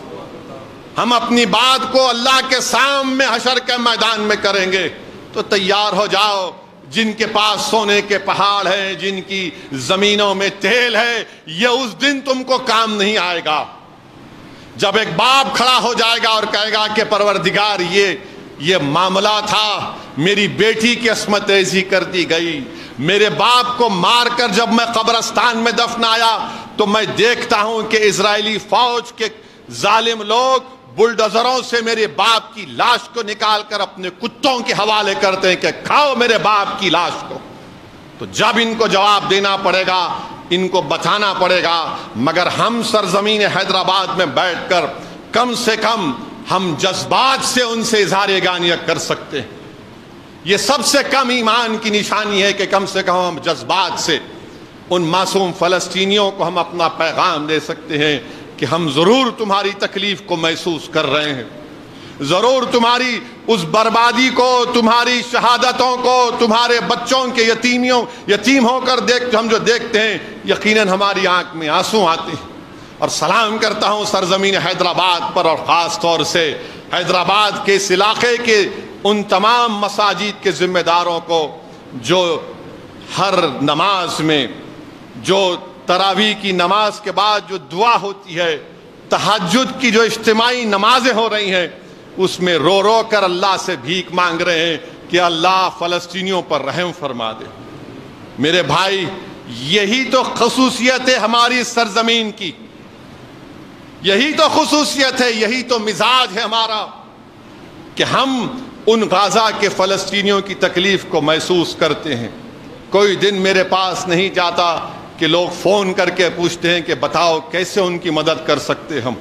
ہم اپنی بات کو اللہ کے سامنے حشر کے میدان میں کریں گے۔ تو تیار ہو جاؤ، جن کے پاس سونے کے پہاڑ ہیں، جن کی زمینوں میں تیل ہے، یہ اس دن تم کو کام نہیں آئے گا جب ایک باپ کھڑا ہو جائے گا اور کہے گا کہ پروردگار یہ یہ معاملہ تھا، میری بیٹی کی عصمت ریزی کر دی گئی، میرے باپ کو مار کر جب میں قبرستان میں دفنایا تو میں دیکھتا ہوں کہ اسرائیلی فوج کے ظالم لوگ بلڈوزروں سے میرے باپ کی لاش کو نکال کر اپنے کتوں کے حوالے کرتے ہیں کہ کھاؤ میرے باپ کی لاش کو۔ تو جب ان کو جواب دینا پڑے گا، ان کو بتانا پڑے گا، مگر ہم سرزمین حیدرآباد میں بیٹھ کر کم سے کم ہم جذبات سے ان سے اظہار یگانیت کر سکتے ہیں۔ یہ سب سے کم ایمان کی نشانی ہے کہ کم سے کم ہم جذبات سے ان معصوم فلسطینیوں کو ہم اپنا پیغام دے سکتے ہیں کہ ہم ضرور تمہاری تکلیف کو محسوس کر رہے ہیں، ضرور تمہاری اس بربادی کو، تمہاری شہادتوں کو، تمہارے بچوں کے یتیمیوں یتیم ہو کر دیکھ ہم جو دیکھتے ہیں، یقیناً ہماری آنکھ میں آنسو آتے ہیں۔ اور سلام کرتا ہوں سرزمین حیدرآباد پر، اور خاص طور سے حیدرآباد کے اس علاقے کے ان تمام مساجد کے ذمہ داروں کو جو ہر نماز میں، جو تراویح کی نماز کے بعد جو دعا ہوتی ہے، تہجد کی جو اجتماعی نمازیں ہو رہی ہیں، اس میں رو رو کر اللہ سے بھیک مانگ رہے ہیں کہ اللہ فلسطینیوں پر رحم فرما دے۔ میرے بھائی، یہی تو خصوصیت ہے ہماری سرزمین کی، یہی تو خصوصیت ہے، یہی تو مزاج ہے ہمارا کہ ہم ان غزہ کے فلسطینیوں کی تکلیف کو محسوس کرتے ہیں۔ کوئی دن میرے پاس نہیں جاتا کہ لوگ فون کر کے پوچھتے ہیں کہ بتاؤ کیسے ان کی مدد کر سکتے، ہم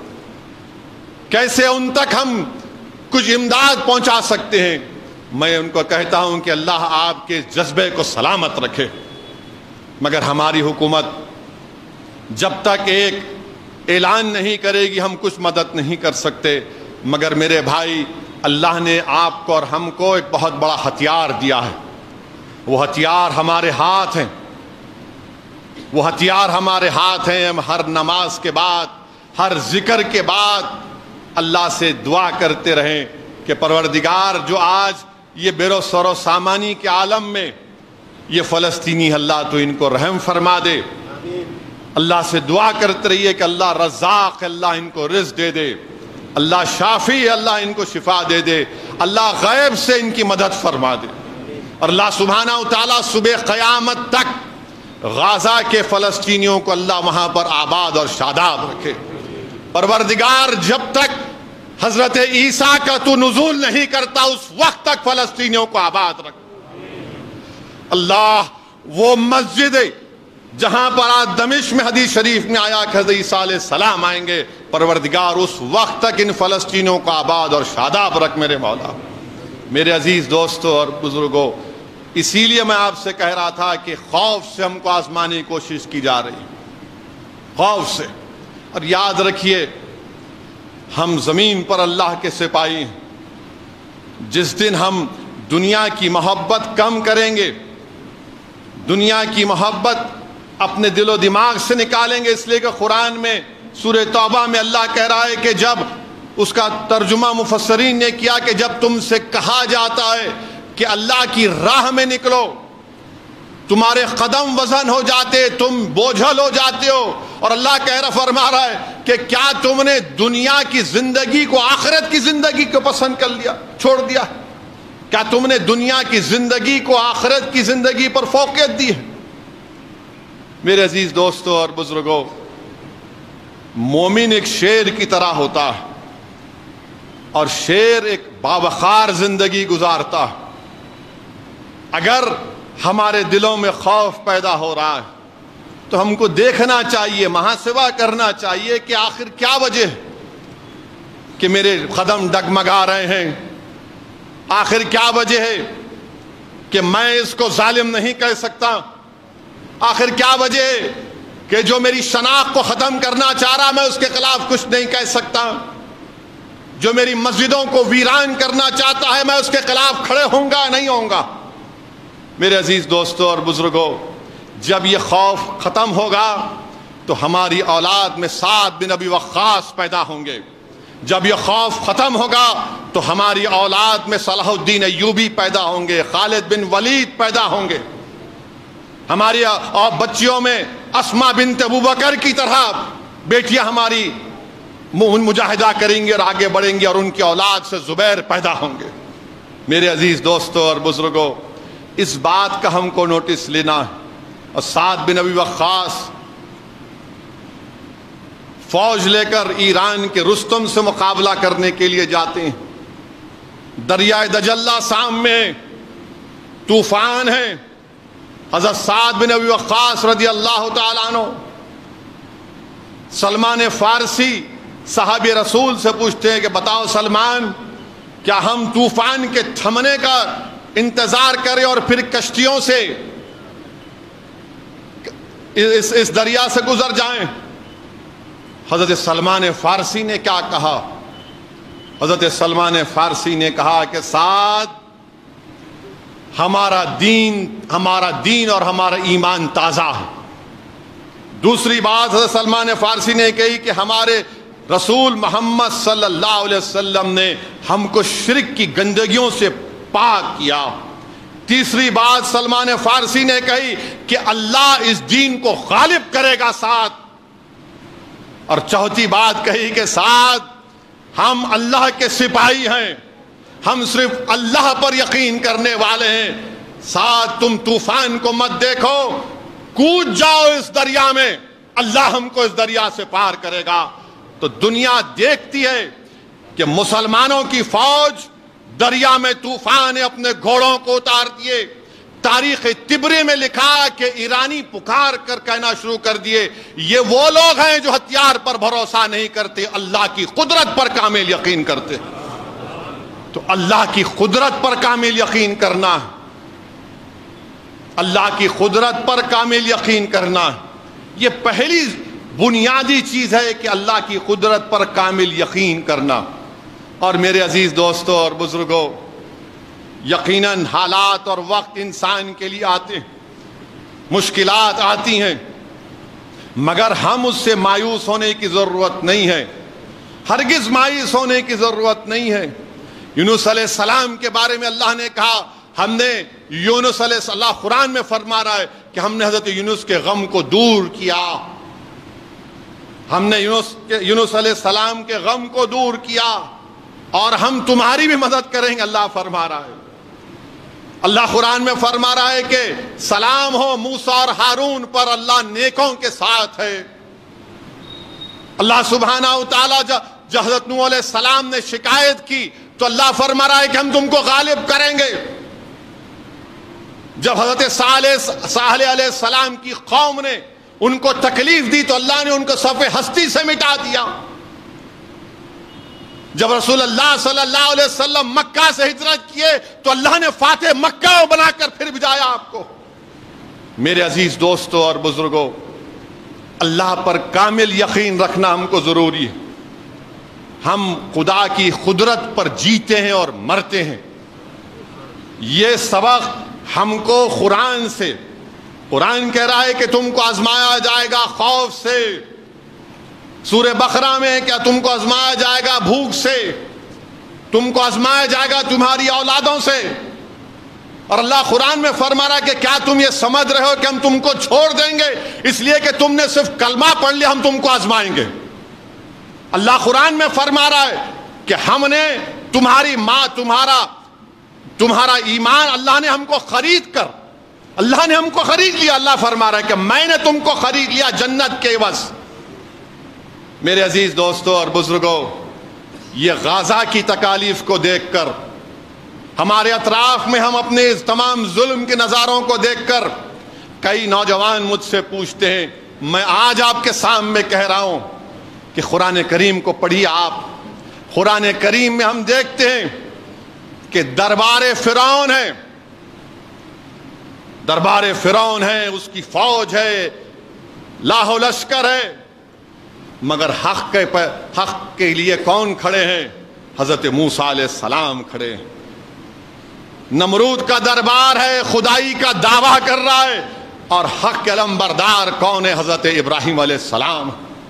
کیسے ان تک ہم کچھ امداد پہنچا سکتے ہیں۔ میں ان کو کہتا ہوں کہ اللہ آپ کے جذبے کو سلامت رکھے، مگر ہماری حکومت جب تک ایک اعلان نہیں کرے گی ہم کچھ مدد نہیں کر سکتے۔ مگر میرے بھائی، اللہ نے آپ کو اور ہم کو ایک بہت بڑا ہتھیار دیا ہے، وہ ہتھیار ہمارے ہاتھ ہیں، وہ ہتھیار ہمارے ہاتھ ہیں۔ ہم ہر نماز کے بعد، ہر ذکر کے بعد اللہ سے دعا کرتے رہیں کہ پروردگار، جو آج یہ بے و سر و سامانی کے عالم میں یہ فلسطینی، اللہ تو ان کو رحم فرما دے۔ اللہ سے دعا کرتے رہیے کہ اللہ رزاق، اللہ ان کو رزق دے دے، اللہ شافی، اللہ ان کو شفا دے دے، اللہ غیب سے ان کی مدد فرما دے، اور اللہ سبحانہ و تعالیٰ صبح قیامت تک غزہ کے فلسطینیوں کو اللہ وہاں پر آباد اور شاداب رکھے۔ پروردگار، جب تک حضرت عیسیٰ کا تو نزول نہیں کرتا اس وقت تک فلسطینیوں کو آباد رکھ۔ اللہ، وہ مسجد جہاں پر آج دمشق میں حدیث شریف میں آیا کہ حضرت عیسیٰ علیہ السلام آئیں گے، پروردگار اس وقت تک ان فلسطینوں کو آباد اور شاداب رکھ میرے مولا۔ میرے عزیز دوستو اور بزرگوں، اسی لیے میں آپ سے کہہ رہا تھا کہ خوف سے ہم کو آزمانے کی کوشش کی جا رہی، خوف سے۔ اور یاد رکھیے، ہم زمین پر اللہ کے سپاہی ہیں۔ جس دن ہم دنیا کی محبت کم کریں گے، دنیا کی محبت اپنے دل و دماغ سے نکالیں گے، اس لیے کہ قرآن میں سورہ توبہ میں اللہ کہہ رہا ہے کہ جب اس کا ترجمہ مفسرین نے کیا کہ جب تم سے کہا جاتا ہے کہ اللہ کی راہ میں نکلو، تمہارے قدم وزن ہو جاتے، تم بوجھل ہو جاتے ہو، اور اللہ کہہ رہا فرما رہا ہے کہ کیا تم نے دنیا کی زندگی کو آخرت کی زندگی کو پسند کر لیا، چھوڑ دیا؟ کیا تم نے دنیا کی زندگی کو آخرت کی زندگی پر فوقیت دی ہے؟ میرے عزیز دوستو اور بزرگوں، مومن ایک شیر کی طرح ہوتا ہے، اور شیر ایک باوقار زندگی گزارتا ہے۔ اگر ہمارے دلوں میں خوف پیدا ہو رہا ہے تو ہم کو دیکھنا چاہیے، محاسبہ کرنا چاہیے کہ آخر کیا وجہ ہے کہ میرے قدم ڈگمگا رہے ہیں، آخر کیا وجہ ہے کہ میں اس کو ظالم نہیں کہہ سکتا؟ آخر کیا وجہ کہ جو میری شناخت کو ختم کرنا چاہ رہا میں اس کے خلاف کچھ نہیں کہہ سکتا؟ جو میری مسجدوں کو ویران کرنا چاہتا ہے میں اس کے خلاف کھڑے ہوں گا نہیں ہوں گا؟ میرے عزیز دوستوں اور بزرگوں، جب یہ خوف ختم ہوگا تو ہماری اولاد میں سعد بن ابی وقاص پیدا ہوں گے. جب یہ خوف ختم ہوگا تو ہماری اولاد میں صلاح الدین ایوبی پیدا ہوں گے، خالد بن ولید پیدا ہوں گے. ہماری بچیوں میں اسما بنت ابوبکر کی طرح بیٹیاں ہماری مجاہدہ کریں گی اور آگے بڑھیں گی، اور ان کی اولاد سے زبیر پیدا ہوں گے. میرے عزیز دوستوں اور بزرگوں، اس بات کا ہم کو نوٹس لینا ہے. اور سعد بن ابی وقاص فوج لے کر ایران کے رستم سے مقابلہ کرنے کے لیے جاتے ہیں. دریائے دجلہ سام میں طوفان ہے. حضرت سعد بن ابی وقاص رضی اللہ تعالیٰ عنہ سلمان فارسی صحابی رسول سے پوچھتے ہیں کہ بتاؤ سلمان، کیا ہم طوفان کے تھمنے کا انتظار کریں اور پھر کشتیوں سے اس, اس دریا سے گزر جائیں؟ حضرت سلمان فارسی نے کیا کہا؟ حضرت سلمان فارسی نے کہا کہ سعد، ہمارا دین ہمارا دین اور ہمارا ایمان تازہ ہے. دوسری بات حضرت سلمان فارسی نے کہی کہ ہمارے رسول محمد صلی اللہ علیہ وسلم نے ہم کو شرک کی گندگیوں سے پاک کیا. تیسری بات سلمان فارسی نے کہی کہ اللہ اس دین کو غالب کرے گا سعد. اور چوتھی بات کہی کہ سعد، ہم اللہ کے سپاہی ہیں، ہم صرف اللہ پر یقین کرنے والے ہیں. سعد، تم طوفان کو مت دیکھو، کود جاؤ اس دریا میں، اللہ ہم کو اس دریا سے پار کرے گا. تو دنیا دیکھتی ہے کہ مسلمانوں کی فوج دریا میں طوفان نے اپنے گھوڑوں کو اتار دیے. تاریخ تبری میں لکھا کہ ایرانی پکار کر کہنا شروع کر دیے، یہ وہ لوگ ہیں جو ہتھیار پر بھروسہ نہیں کرتے، اللہ کی قدرت پر کامل یقین کرتے. تو اللہ کی قدرت پر کامل یقین کرنا ہے، اللہ کی قدرت پر کامل یقین کرنا ہے. یہ پہلی بنیادی چیز ہے کہ اللہ کی قدرت پر کامل یقین کرنا. اور میرے عزیز دوستوں اور بزرگوں، یقیناً حالات اور وقت انسان کے لیے آتے ہیں، مشکلات آتی ہیں، مگر ہم اس سے مایوس ہونے کی ضرورت نہیں ہے، ہرگز مایوس ہونے کی ضرورت نہیں ہے. یونس علیہ السلام کے بارے میں اللہ نے کہا، ہم نے یونس علیہ السلام، اللہ قرآن میں فرما رہا ہے کہ ہم نے حضرت یونس کے غم کو دور کیا. ہم نے یونس یونس علیہ السلام کے غم کو دور کیا اور ہم تمہاری بھی مدد کریں گے، اللہ فرما رہا ہے. اللہ قرآن میں فرما رہا ہے کہ سلام ہو موسیٰ اور ہارون پر، اللہ نیکوں کے ساتھ ہے. اللہ سبحانہ و تعالیٰ جب حضرت نوح علیہ السلام نے شکایت کی تو اللہ فرما رہا ہے کہ ہم تم کو غالب کریں گے. جب حضرت صالح صالح علیہ السلام کی قوم نے ان کو تکلیف دی تو اللہ نے ان کو صف ہستی سے مٹا دیا. جب رسول اللہ صلی اللہ علیہ وسلم مکہ سے ہجرت کیے تو اللہ نے فاتح مکہ بنا کر پھر بھجایا آپ کو. میرے عزیز دوستوں اور بزرگوں، اللہ پر کامل یقین رکھنا ہم کو ضروری ہے. ہم خدا کی قدرت پر جیتے ہیں اور مرتے ہیں. یہ سبق ہم کو قرآن سے، قرآن کہہ رہا ہے کہ تم کو آزمایا جائے گا خوف سے. سورہ بقرہ میں کیا تم کو آزمایا جائے گا بھوک سے، تم کو آزمایا جائے گا تمہاری اولادوں سے. اور اللہ قرآن میں فرما رہا ہے کہ کیا تم یہ سمجھ رہے ہو کہ ہم تم کو چھوڑ دیں گے اس لیے کہ تم نے صرف کلمہ پڑھ لیا، ہم تم کو آزمائیں گے. اللہ قرآن میں فرما رہا ہے کہ ہم نے تمہاری ماں، تمہارا تمہارا ایمان اللہ نے ہم کو خرید کر، اللہ نے ہم کو خرید لیا. اللہ فرما رہا ہے کہ میں نے تم کو خرید لیا جنت کے عوض. میرے عزیز دوستوں اور بزرگوں، یہ غزہ کی تکالیف کو دیکھ کر، ہمارے اطراف میں ہم اپنے اس تمام ظلم کے نظاروں کو دیکھ کر، کئی نوجوان مجھ سے پوچھتے ہیں، میں آج آپ کے سامنے کہہ رہا ہوں کہ قرآن کریم کو پڑھیے آپ. قرآن کریم میں ہم دیکھتے ہیں کہ دربار فرعون ہے، دربار فرعون ہے، اس کی فوج ہے، لاہو لشکر ہے، مگر حق کے پر حق کے لیے کون کھڑے ہیں؟ حضرت موسیٰ علیہ السلام کھڑے ہیں۔ نمرود کا دربار ہے، خدائی کا دعویٰ کر رہا ہے، اور حق کے علمبردار کون ہے؟ حضرت ابراہیم علیہ السلام۔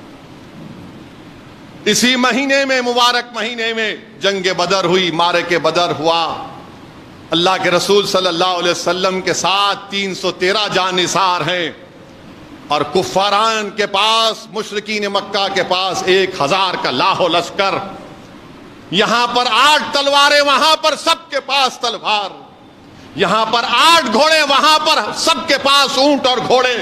اسی مہینے میں، مبارک مہینے میں جنگ بدر ہوئی، معرکہ کے بدر ہوا۔ اللہ کے رسول صلی اللہ علیہ وسلم کے ساتھ تین سو تیرہ جانثار ہیں، اور کفاران کے پاس، مشرکین مکہ کے پاس ایک ہزار کا لاہو لشکر۔ یہاں پر آٹھ تلواریں، وہاں پر سب کے پاس تلوار۔ یہاں پر آٹھ گھوڑے، وہاں پر سب کے پاس اونٹ اور گھوڑے۔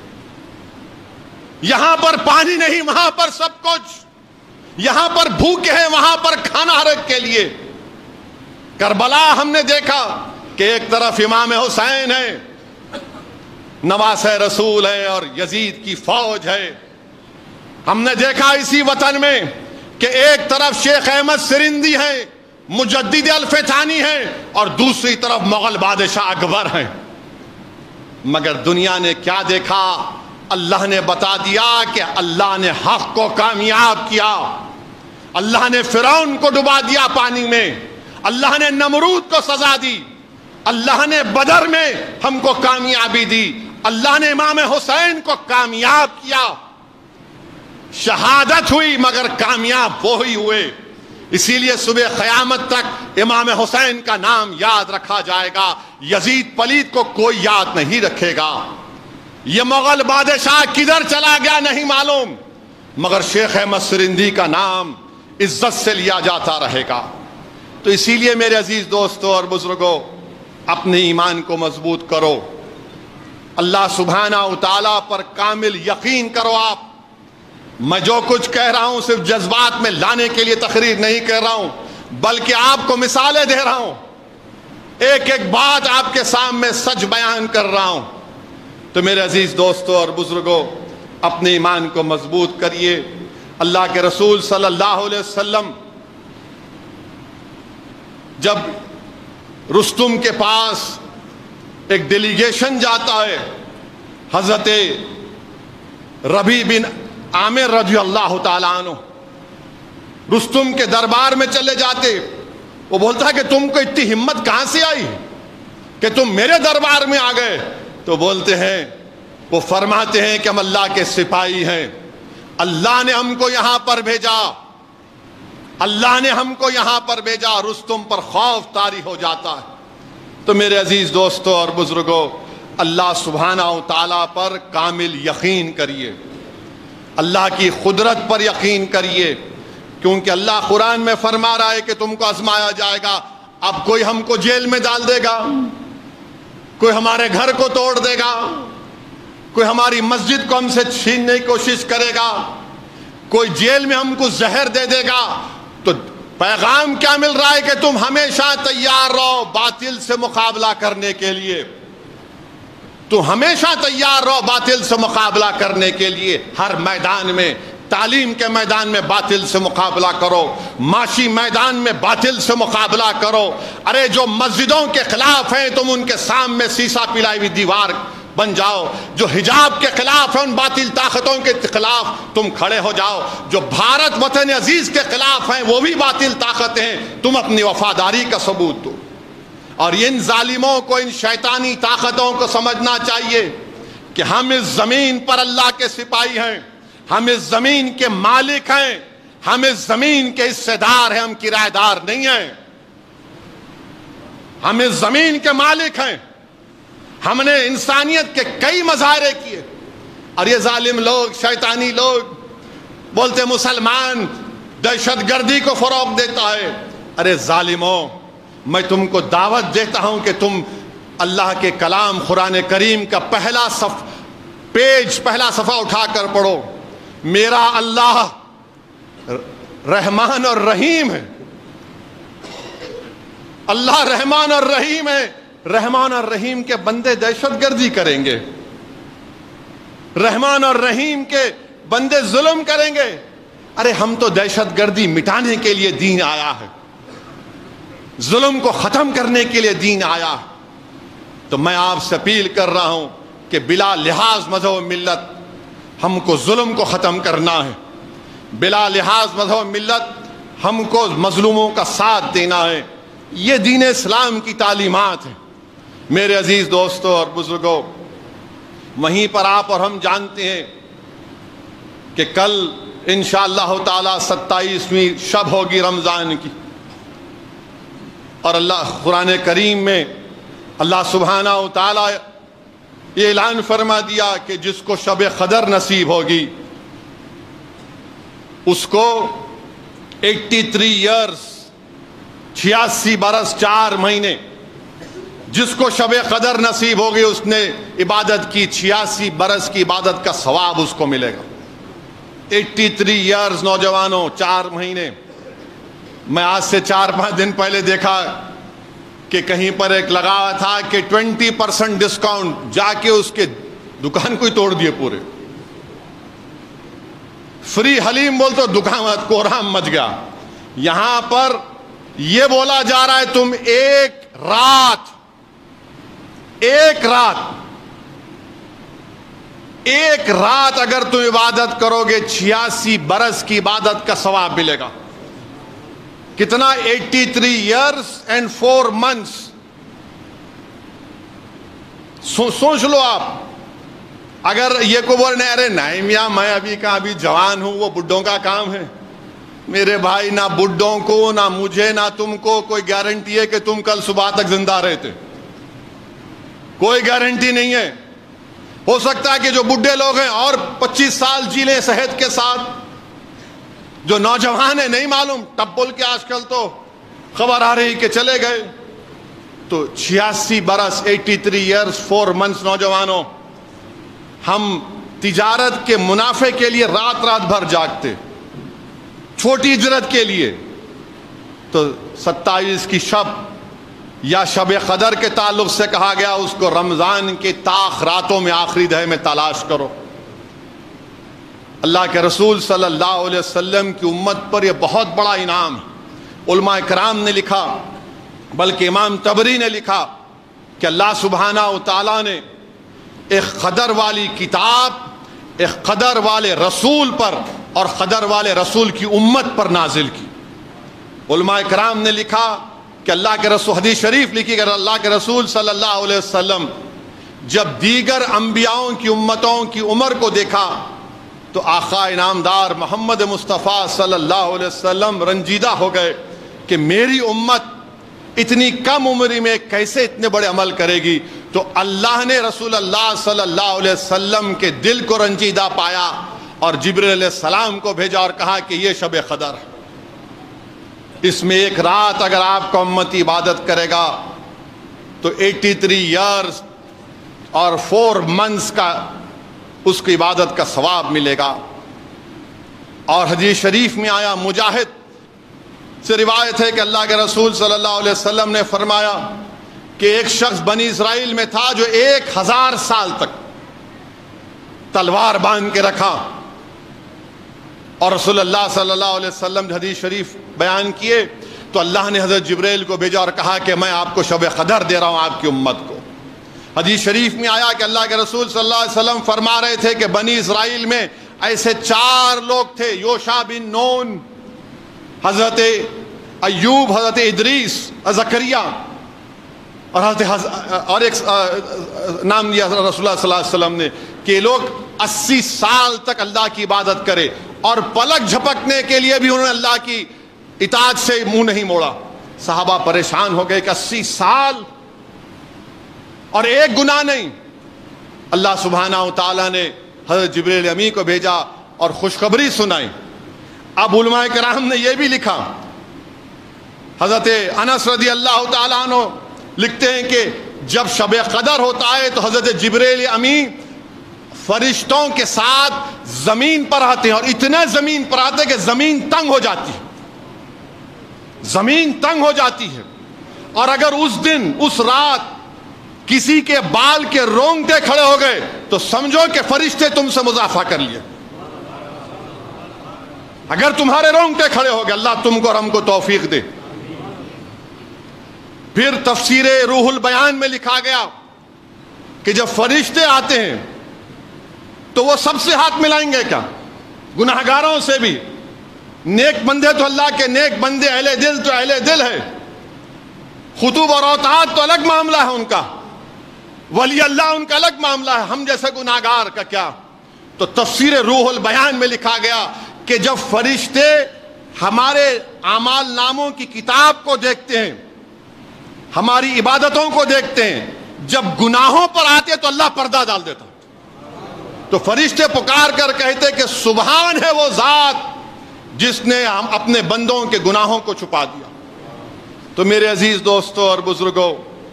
یہاں پر پانی نہیں، وہاں پر سب کچھ۔ یہاں پر بھوکے ہیں، وہاں پر کھانا رکھ کے لیے۔ کربلا ہم نے دیکھا کہ ایک طرف امام حسین ہے، نواسہ رسول ہے، اور یزید کی فوج ہے۔ ہم نے دیکھا اسی وطن میں کہ ایک طرف شیخ احمد سرندی ہیں، مجدد الفتانی ہیں، اور دوسری طرف مغل بادشاہ اکبر ہیں۔ مگر دنیا نے کیا دیکھا؟ اللہ نے بتا دیا کہ اللہ نے حق کو کامیاب کیا۔ اللہ نے فرعون کو ڈبا دیا پانی میں، اللہ نے نمرود کو سزا دی، اللہ نے بدر میں ہم کو کامیابی دی، اللہ نے امام حسین کو کامیاب کیا۔ شہادت ہوئی مگر کامیاب وہی ہوئے۔ اسی لیے صبح قیامت تک امام حسین کا نام یاد رکھا جائے گا، یزید پلید کو کوئی یاد نہیں رکھے گا۔ یہ مغل بادشاہ کدھر چلا گیا نہیں معلوم، مگر شیخ احمد سرندی کا نام عزت سے لیا جاتا رہے گا۔ تو اسی لیے میرے عزیز دوستوں اور بزرگوں، اپنے ایمان کو مضبوط کرو، اللہ سبحانہ و تعالیٰ پر کامل یقین کرو۔ آپ، میں جو کچھ کہہ رہا ہوں صرف جذبات میں لانے کے لیے تقریر نہیں کر رہا ہوں، بلکہ آپ کو مثالیں دے رہا ہوں، ایک ایک بات آپ کے سامنے سچ بیان کر رہا ہوں۔ تو میرے عزیز دوستوں اور بزرگوں، اپنے ایمان کو مضبوط کریے۔ اللہ کے رسول صلی اللہ علیہ وسلم جب رستم کے پاس ایک ڈیلیگیشن جاتا ہے، حضرت ربیع بن عامر رضی اللہ تعالیٰ عنہ رستم کے دربار میں چلے جاتے۔ وہ بولتا ہے کہ تم کو اتنی ہمت کہاں سے آئی کہ تم میرے دربار میں آ گئے؟ تو بولتے ہیں، وہ فرماتے ہیں کہ ہم اللہ کے سپاہی ہیں، اللہ نے ہم کو یہاں پر بھیجا، اللہ نے ہم کو یہاں پر بھیجا۔ رستم پر خوف طاری ہو جاتا ہے۔ تو میرے عزیز دوستوں اور بزرگوں، اللہ سبحانہ و تعالیٰ پر کامل یقین کریے، اللہ کی قدرت پر یقین کریے، کیونکہ اللہ قرآن میں فرما رہا ہے کہ تم کو آزمایا جائے گا۔ اب کوئی ہم کو جیل میں ڈال دے گا، کوئی ہمارے گھر کو توڑ دے گا، کوئی ہماری مسجد کو ہم سے چھیننے کی کوشش کرے گا، کوئی جیل میں ہم کو زہر دے دے گا۔ تو پیغام کیا مل رہا ہے کہ تم ہمیشہ تیار رہو باطل سے مقابلہ کرنے کے لیے، تو ہمیشہ تیار رہو باطل سے مقابلہ کرنے کے لیے۔ ہر میدان میں، تعلیم کے میدان میں باطل سے مقابلہ کرو، معاشی میدان میں باطل سے مقابلہ کرو۔ ارے جو مسجدوں کے خلاف ہیں تم ان کے سامنے سیسا پلائی ہوئی دیوار بن جاؤ، جو حجاب کے خلاف ہیں ان باطل طاقتوں کے خلاف تم کھڑے ہو جاؤ، جو بھارت وطن عزیز کے خلاف ہیں وہ بھی باطل طاقت ہیں، تم اپنی وفاداری کا ثبوت دو۔ اور ان ظالموں کو، ان شیطانی طاقتوں کو سمجھنا چاہیے کہ ہم اس زمین پر اللہ کے سپاہی ہیں، ہم اس زمین کے مالک ہیں، ہم اس زمین کے حصے دار ہیں، ہم کرایہ دار نہیں ہیں۔ ہم اس زمین کے مالک ہیں۔ ہم نے انسانیت کے کئی مظاہرے کیے، اور یہ ظالم لوگ، شیطانی لوگ بولتے مسلمان دہشت گردی کو فروغ دیتا ہے۔ ارے ظالموں، میں تم کو دعوت دیتا ہوں کہ تم اللہ کے کلام قرآن کریم کا پہلا صف پیج پہلا صفحہ اٹھا کر پڑھو۔ میرا اللہ رحمان اور رحیم ہے، اللہ رحمان اور رحیم ہے۔ رحمان اور رحیم کے بندے دہشت گردی کریں گے، رحمان اور رحیم کے بندے ظلم کریں گے۔ ارے ہم تو دہشت گردی مٹانے کے لیے دین آیا ہے، ظلم کو ختم کرنے کے لیے دین آیا ہے۔ تو تو میں آپ سے اپیل کر رہا ہوں کہ بلا لحاظ مذہب و ملت ہم کو ظلم کو ختم کرنا ہے، بلا لحاظ مذہب و ملت ہم کو مظلوموں کا ساتھ دینا ہے۔ یہ دین اسلام کی تعلیمات ہیں۔ میرے عزیز دوستوں اور بزرگوں، وہیں پر آپ اور ہم جانتے ہیں کہ کل انشاءاللہ تعالی ستائیسویں شب ہوگی رمضان کی، اور اللہ قرآن کریم میں اللہ سبحانہ و تعالی یہ اعلان فرما دیا کہ جس کو شب قدر نصیب ہوگی اس کو ایٹی تھری ایئرز چھیاسی برس چار مہینے جس کو شب قدر نصیب ہوگی اس نے عبادت کی، چھیاسی برس کی عبادت کا ثواب اس کو ملے گا۔ ایٹی تھری ایئرز نوجوانوں، چار مہینے۔ میں آج سے چار پانچ دن پہلے دیکھا کہ کہیں پر ایک لگا ہوا تھا کہ ٹوینٹی پرسنٹ ڈسکاؤنٹ، جا کے اس کے دکان کو ہی توڑ دیے پورے۔ فری حلیم بول تو دکان کوہرام مچ گیا۔ یہاں پر یہ بولا جا رہا ہے تم ایک رات ایک رات ایک رات اگر تم عبادت کرو گے چھیاسی برس کی عبادت کا ثواب ملے گا۔ کتنا؟ Eighty three years and four months. سوچ لو آپ، اگر یہ کو بولنے ارے نہیں میاں میں ابھی کہاں ابھی جوان ہوں، وہ بڈھوں کا کام ہے۔ میرے بھائی، نہ بڈھوں کو، نہ مجھے، نہ تم کو کوئی گارنٹی ہے کہ تم کل صبح تک زندہ رہتے؟ کوئی گارنٹی نہیں ہے۔ ہو سکتا ہے کہ جو بڈھے لوگ ہیں اور پچیس سال جی لیں صحت کے ساتھ، جو نوجوان ہیں نہیں معلوم، ٹب بول کے آج کل تو خبر آ رہی کہ چلے گئے۔ تو چھیاسی برس، eighty three years four months نوجوانوں، ہم تجارت کے منافع کے لیے رات رات بھر جاگتے، چھوٹی اجرت کے لیے۔ تو ستائیس کی شب یا شب قدر کے تعلق سے کہا گیا اس کو رمضان کے تاخ راتوں میں، آخری دہے میں تلاش کرو۔ اللہ کے رسول صلی اللہ علیہ وسلم کی امت پر یہ بہت بڑا انعام ہے۔ علماء کرام نے لکھا، بلکہ امام طبری نے لکھا کہ اللہ سبحانہ و تعالیٰ نے ایک قدر والی کتاب ایک قدر والے رسول پر اور قدر والے رسول کی امت پر نازل کی۔ علماء کرام نے لکھا کہ اللہ کے رسول، حدیث شریف لکھی کہ اللہ کے رسول صلی اللہ علیہ وسلم جب دیگر انبیاؤں کی امتوں کی عمر کو دیکھا تو آقا انعامدار محمد مصطفیٰ صلی اللہ علیہ وسلم رنجیدہ ہو گئے کہ میری امت اتنی کم عمری میں کیسے اتنے بڑے عمل کرے گی۔ تو اللہ نے رسول اللہ صلی اللہ علیہ وسلم کے دل کو رنجیدہ پایا اور جبریل علیہ السلام کو بھیجا اور کہا کہ یہ شب قدر ہے، اس میں ایک رات اگر آپ کا امتی عبادت کرے گا تو ایٹی تھری ایئرز اور فور منتھس کا اس کی عبادت کا ثواب ملے گا۔ اور حدیث شریف میں آیا، مجاہد سے روایت ہے کہ اللہ کے رسول صلی اللہ علیہ وسلم نے فرمایا کہ ایک شخص بنی اسرائیل میں تھا جو ایک ہزار سال تک تلوار باندھ کے رکھا، اور رسول اللہ صلی اللہ علیہ وسلم حدیث شریف بیان کیے تو اللہ نے حضرت جبریل کو بھیجا اور کہا کہ میں آپ کو شب قدر دے رہا ہوں آپ کی امت کو۔ حدیث شریف میں آیا کہ اللہ کے رسول صلی اللہ علیہ وسلم فرما رہے تھے کہ بنی اسرائیل میں ایسے چار لوگ تھے، یوشع بن نون، حضرت ایوب، حضرت ادریس، زکریا، اور حضرت اور ایک نام دیا رسول اللہ صلی اللہ علیہ وسلم نے کہ یہ لوگ اسی سال تک اللہ کی عبادت کرے، اور پلک جھپکنے کے لیے بھی انہوں نے اللہ کی اطاعت سے منہ نہیں موڑا۔ صحابہ پریشان ہو گئے کہ اسی سال اور ایک گناہ نہیں۔ اللہ سبحانہ و تعالیٰ نے حضرت جبریل امی کو بھیجا اور خوشخبری سنائی۔ اب علماء کرام نے یہ بھی لکھا، حضرت انس رضی اللہ تعالیٰ عنہ لکھتے ہیں کہ جب شب قدر ہوتا ہے تو حضرت جبریل امی فرشتوں کے ساتھ زمین پر آتے ہیں، اور اتنے زمین پر آتے ہیں کہ زمین تنگ ہو جاتی ہے، زمین تنگ ہو جاتی ہے۔ اور اگر اس دن اس رات کسی کے بال کے رونگٹے کھڑے ہو گئے تو سمجھو کہ فرشتے تم سے مضافہ کر لیے۔ اگر تمہارے رونگٹے کھڑے ہو گئے، اللہ تم کو اور ہم کو توفیق دے۔ پھر تفسیر روح البیان میں لکھا گیا کہ جب فرشتے آتے ہیں تو وہ سب سے ہاتھ ملائیں گے کیا؟ گناہگاروں سے بھی. نیک بندے تو اللہ کے نیک بندے، اہل دل تو اہل دل ہے. خطوب اور اوتاد تو الگ معاملہ ہے ان کا، ولی اللہ ان کا الگ معاملہ ہے، ہم جیسے گناہگار کا کیا؟ تو تفسیر روح البیان میں لکھا گیا کہ جب فرشتے ہمارے اعمال ناموں کی کتاب کو دیکھتے ہیں، ہماری عبادتوں کو دیکھتے ہیں، جب گناہوں پر آتے تو اللہ پردہ ڈال دیتا. تو فرشتے پکار کر کہتے کہ سبحان ہے وہ ذات جس نے ہم اپنے بندوں کے گناہوں کو چھپا دیا. تو میرے عزیز دوستوں اور بزرگوں،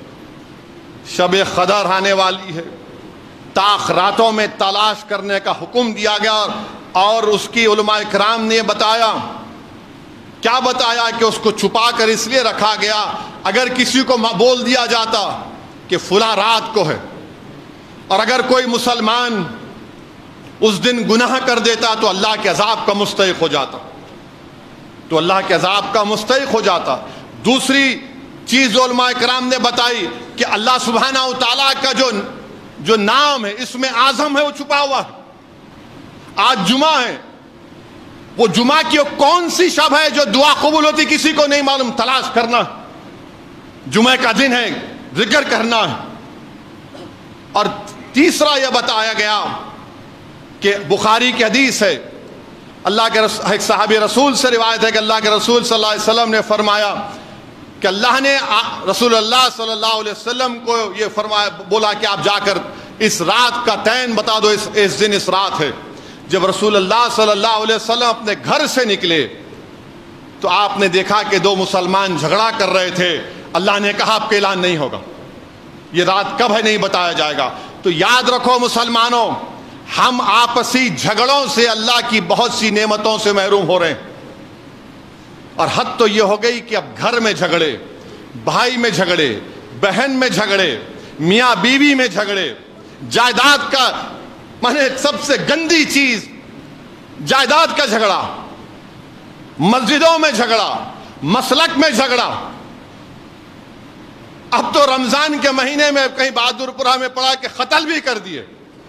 شب قدر آنے والی ہے. تاخ راتوں میں تلاش کرنے کا حکم دیا گیا، اور اس کی علماء کرام نے بتایا، کیا بتایا کہ اس کو چھپا کر اس لیے رکھا گیا، اگر کسی کو بول دیا جاتا کہ فلاں رات کو ہے، اور اگر کوئی مسلمان اس دن گناہ کر دیتا تو اللہ کے عذاب کا مستحق ہو جاتا تو اللہ کے عذاب کا مستحق ہو جاتا. دوسری چیز جو علماء کرام نے بتائی کہ اللہ سبحانہ و تعالیٰ کا جو جو نام ہے، اس میں اعظم ہے، وہ چھپا ہوا ہے. آج جمعہ ہے، وہ جمعہ کی کون سی شب ہے جو دعا قبول ہوتی کسی کو نہیں معلوم. تلاش کرنا، جمعہ کا دن ہے، ذکر کرنا ہے. اور تیسرا یہ بتایا گیا کہ بخاری کی حدیث ہے، اللہ کے ایک صحابی رسول سے روایت ہے کہ اللہ کے رسول صلی اللہ علیہ وسلم نے فرمایا کہ اللہ نے رسول اللہ صلی اللہ علیہ وسلم کو یہ فرمایا، بولا کہ آپ جا کر اس رات کا تعین بتا دو، اس اس دن اس رات ہے. جب رسول اللہ صلی اللہ علیہ وسلم اپنے گھر سے نکلے تو آپ نے دیکھا کہ دو مسلمان جھگڑا کر رہے تھے. اللہ نے کہا آپ کا اعلان نہیں ہوگا، یہ رات کب ہے نہیں بتایا جائے گا. تو یاد رکھو مسلمانوں، ہم آپسی جھگڑوں سے اللہ کی بہت سی نعمتوں سے محروم ہو رہے ہیں. اور حد تو یہ ہو گئی کہ اب گھر میں جھگڑے، بھائی میں جھگڑے، بہن میں جھگڑے، میاں بیوی میں جھگڑے، جائیداد کا، مانے سب سے گندی چیز جائیداد کا جھگڑا، مسجدوں میں جھگڑا، مسلک میں جھگڑا. اب تو رمضان کے مہینے میں کہیں بہادر پورہ میں پڑا کہ قتل بھی کر دیے.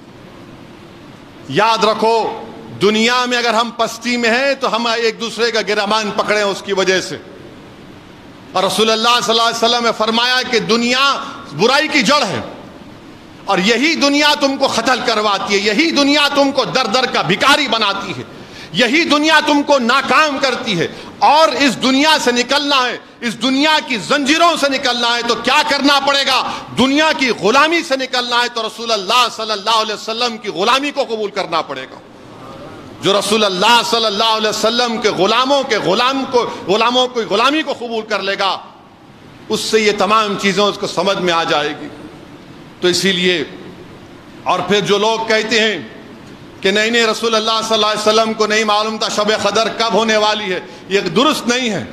یاد رکھو، دنیا میں اگر ہم پستی میں ہیں تو ہم ایک دوسرے کا گرمان پکڑے اس کی وجہ سے. اور رسول اللہ صلی اللہ علیہ وسلم نے فرمایا کہ دنیا برائی کی جڑ ہے، اور یہی دنیا تم کو قتل کرواتی ہے، یہی دنیا تم کو در در کا بھکاری بناتی ہے، یہی دنیا تم کو ناکام کرتی ہے. اور اس دنیا سے نکلنا ہے، اس دنیا کی زنجیروں سے نکلنا ہے تو کیا کرنا پڑے گا؟ دنیا کی غلامی سے نکلنا ہے تو رسول اللہ صلی اللہ علیہ وسلم کی غلامی کو قبول کرنا پڑے گا. جو رسول اللہ صلی اللہ علیہ وسلم کے غلاموں کے غلام کو غلاموں کو غلامی کو قبول کر لے گا، اس سے یہ تمام چیزیں اس کو سمجھ میں آ جائے گی. تو اسی لیے، اور پھر جو لوگ کہتے ہیں کہ نہیں نہیں رسول اللہ صلی اللہ علیہ وسلم کو نہیں معلوم تھا شب قدر کب ہونے والی ہے، یہ درست نہیں ہے.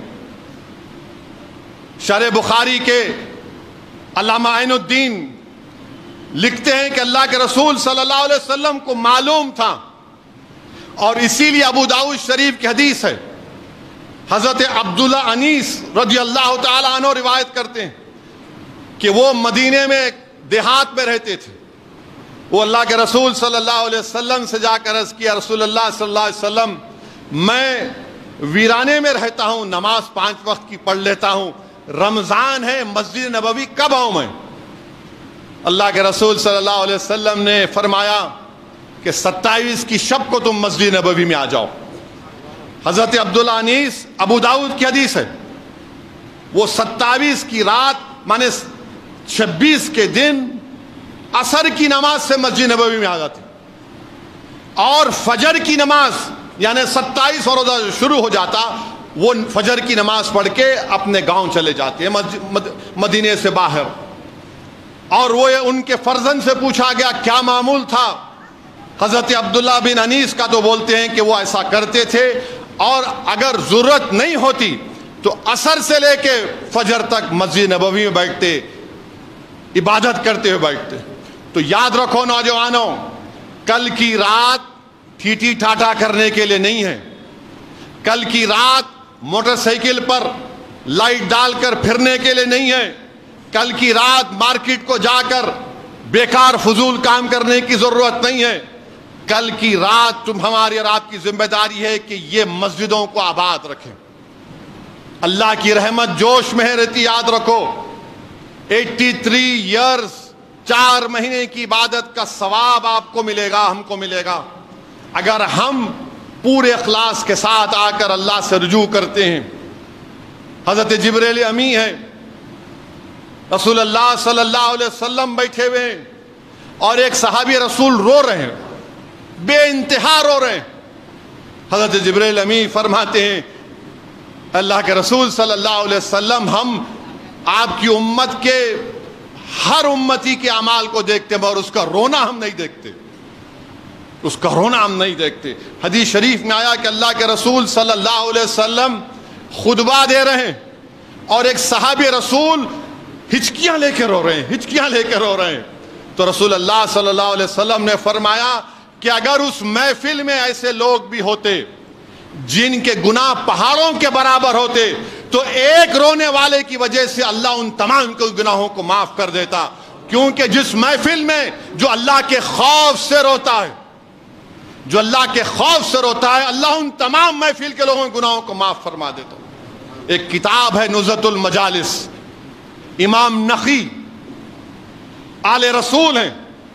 شرح بخاری کے علامہ عین الدین لکھتے ہیں کہ اللہ کے رسول صلی اللہ علیہ وسلم کو معلوم تھا، اور اسی لیے ابو داؤد شریف کی حدیث ہے، حضرت عبداللہ انیس رضی اللہ تعالیٰ عنہ روایت کرتے ہیں کہ وہ مدینے میں دیہات میں رہتے تھے. وہ اللہ کے رسول صلی اللہ علیہ وسلم سے جا کر عرض کیا، رسول اللہ صلی اللہ علیہ وسلم میں ویرانے میں رہتا ہوں، نماز پانچ وقت کی پڑھ لیتا ہوں، رمضان ہے، مسجد نبوی کب آؤں میں؟ اللہ کے رسول صلی اللہ علیہ وسلم نے فرمایا کہ ستائیس کی شب کو تم مسجد نبوی میں آ جاؤ. حضرت عبداللہ انیس، ابو داؤد کی حدیث ہے، وہ ستائیس کی رات مانے چھبیس کے دن عصر کی نماز سے مسجد نبوی میں آ جاتے، اور فجر کی نماز یعنی ستائیس اور روزہ شروع ہو جاتا، وہ فجر کی نماز پڑھ کے اپنے گاؤں چلے جاتے ہیں مدینے سے باہر. اور وہ ان کے فرزند سے پوچھا گیا کیا معمول تھا حضرت عبداللہ بن انیس کا، تو بولتے ہیں کہ وہ ایسا کرتے تھے، اور اگر ضرورت نہیں ہوتی تو عصر سے لے کے فجر تک مسجد نبوی میں بیٹھتے، عبادت کرتے ہوئے بیٹھتے. تو یاد رکھو نوجوانوں، کل کی رات ٹھیٹھی ٹھاٹا کرنے کے لیے نہیں ہے. کل کی رات موٹر سائیکل پر لائٹ ڈال کر پھرنے کے لیے نہیں ہے. کل کی رات مارکیٹ کو جا کر بیکار فضول کام کرنے کی ضرورت نہیں ہے. کل کی رات تم ہماری اور آپ کی ذمہ داری ہے کہ یہ مسجدوں کو آباد رکھیں. اللہ کی رحمت جوش میں رہتی, یاد رکھو. ایٹی تھری ایئرز, چار مہینے کی عبادت کا ثواب آپ کو ملے گا, ہم کو ملے گا, اگر ہم پورے اخلاص کے ساتھ آ کر اللہ سے رجوع کرتے ہیں. حضرت جبریل امی ہے, رسول اللہ صلی اللہ علیہ وسلم بیٹھے ہوئے ہیں اور ایک صحابی رسول رو رہے ہیں, بے انتہا رو رہے ہیں. حضرت جبریل امی فرماتے ہیں اللہ کے رسول صلی اللہ علیہ وسلم, ہم آپ کی امت کے ہر امتی کے اعمال کو دیکھتے ہیں اور اس کا رونا ہم نہیں دیکھتے, اس کا رونا ہم نہیں دیکھتے. حدیث شریف میں آیا کہ اللہ کے رسول صلی اللہ علیہ وسلم خطبہ دے رہے ہیں اور ایک صحابی رسول ہچکیاں لے کے رو رہے ہیں, ہچکیاں لے کے رو رہے ہیں. تو رسول اللہ صلی اللہ علیہ وسلم نے فرمایا کہ اگر اس محفل میں ایسے لوگ بھی ہوتے جن کے گناہ پہاڑوں کے برابر ہوتے تو ایک رونے والے کی وجہ سے اللہ ان تمام کے گناہوں کو معاف کر دیتا. کیونکہ جس محفل میں جو اللہ کے خوف سے روتا ہے, جو اللہ کے خوف سے روتا ہے, اللہ ان تمام محفل کے لوگوں کے گناہوں کو معاف فرما دیتا. ایک کتاب ہے نزہۃ المجالس, امام نقی آل رسول ہیں.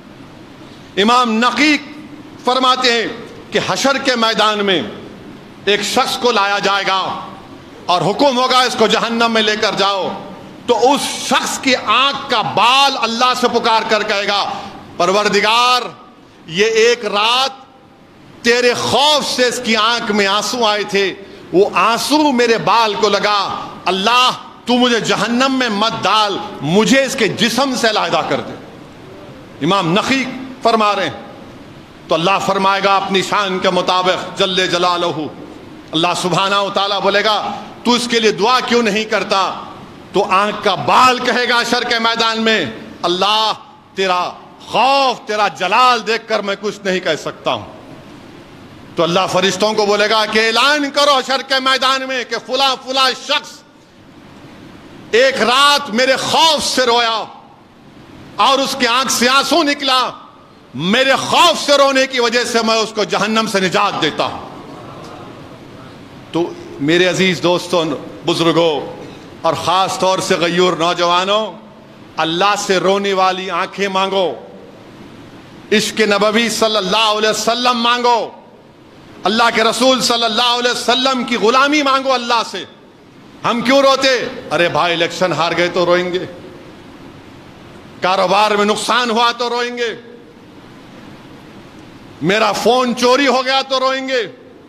امام نقی فرماتے ہیں کہ حشر کے میدان میں ایک شخص کو لایا جائے گا اور حکم ہوگا اس کو جہنم میں لے کر جاؤ. تو اس شخص کی آنکھ کا بال اللہ سے پکار کر کہے گا پروردگار, یہ ایک رات تیرے خوف سے اس کی آنکھ میں آنسو آئے تھے, وہ آنسو میرے بال کو لگا, اللہ تو مجھے جہنم میں مت ڈال, مجھے اس کے جسم سے علیحدہ کر دے. امام نقی فرما رہے ہیں. تو اللہ فرمائے گا اپنی شان کے مطابق جل جلالہ, اللہ سبحانہ و تعالیٰ بولے گا تو اس کے لیے دعا کیوں نہیں کرتا؟ تو آنکھ کا بال کہے گا حشر کے میدان میں اللہ تیرا خوف, تیرا جلال دیکھ کر میں کچھ نہیں کہہ سکتا ہوں. تو اللہ فرشتوں کو بولے گا کہ اعلان کرو حشر کے میدان میں کہ فلاں فلاں شخص ایک رات میرے خوف سے رویا اور اس کی آنکھ سے آنسو نکلا, میرے خوف سے رونے کی وجہ سے میں اس کو جہنم سے نجات دیتا ہوں. تو میرے عزیز دوستوں, بزرگوں اور خاص طور سے غیور نوجوانوں, اللہ سے رونے والی آنکھیں مانگو, عشق نبوی صلی اللہ علیہ وسلم مانگو, اللہ کے رسول صلی اللہ علیہ وسلم کی غلامی مانگو اللہ سے. ہم کیوں روتے؟ ارے بھائی الیکشن ہار گئے تو روئیں گے, کاروبار میں نقصان ہوا تو روئیں گے, میرا فون چوری ہو گیا تو روئیں گے.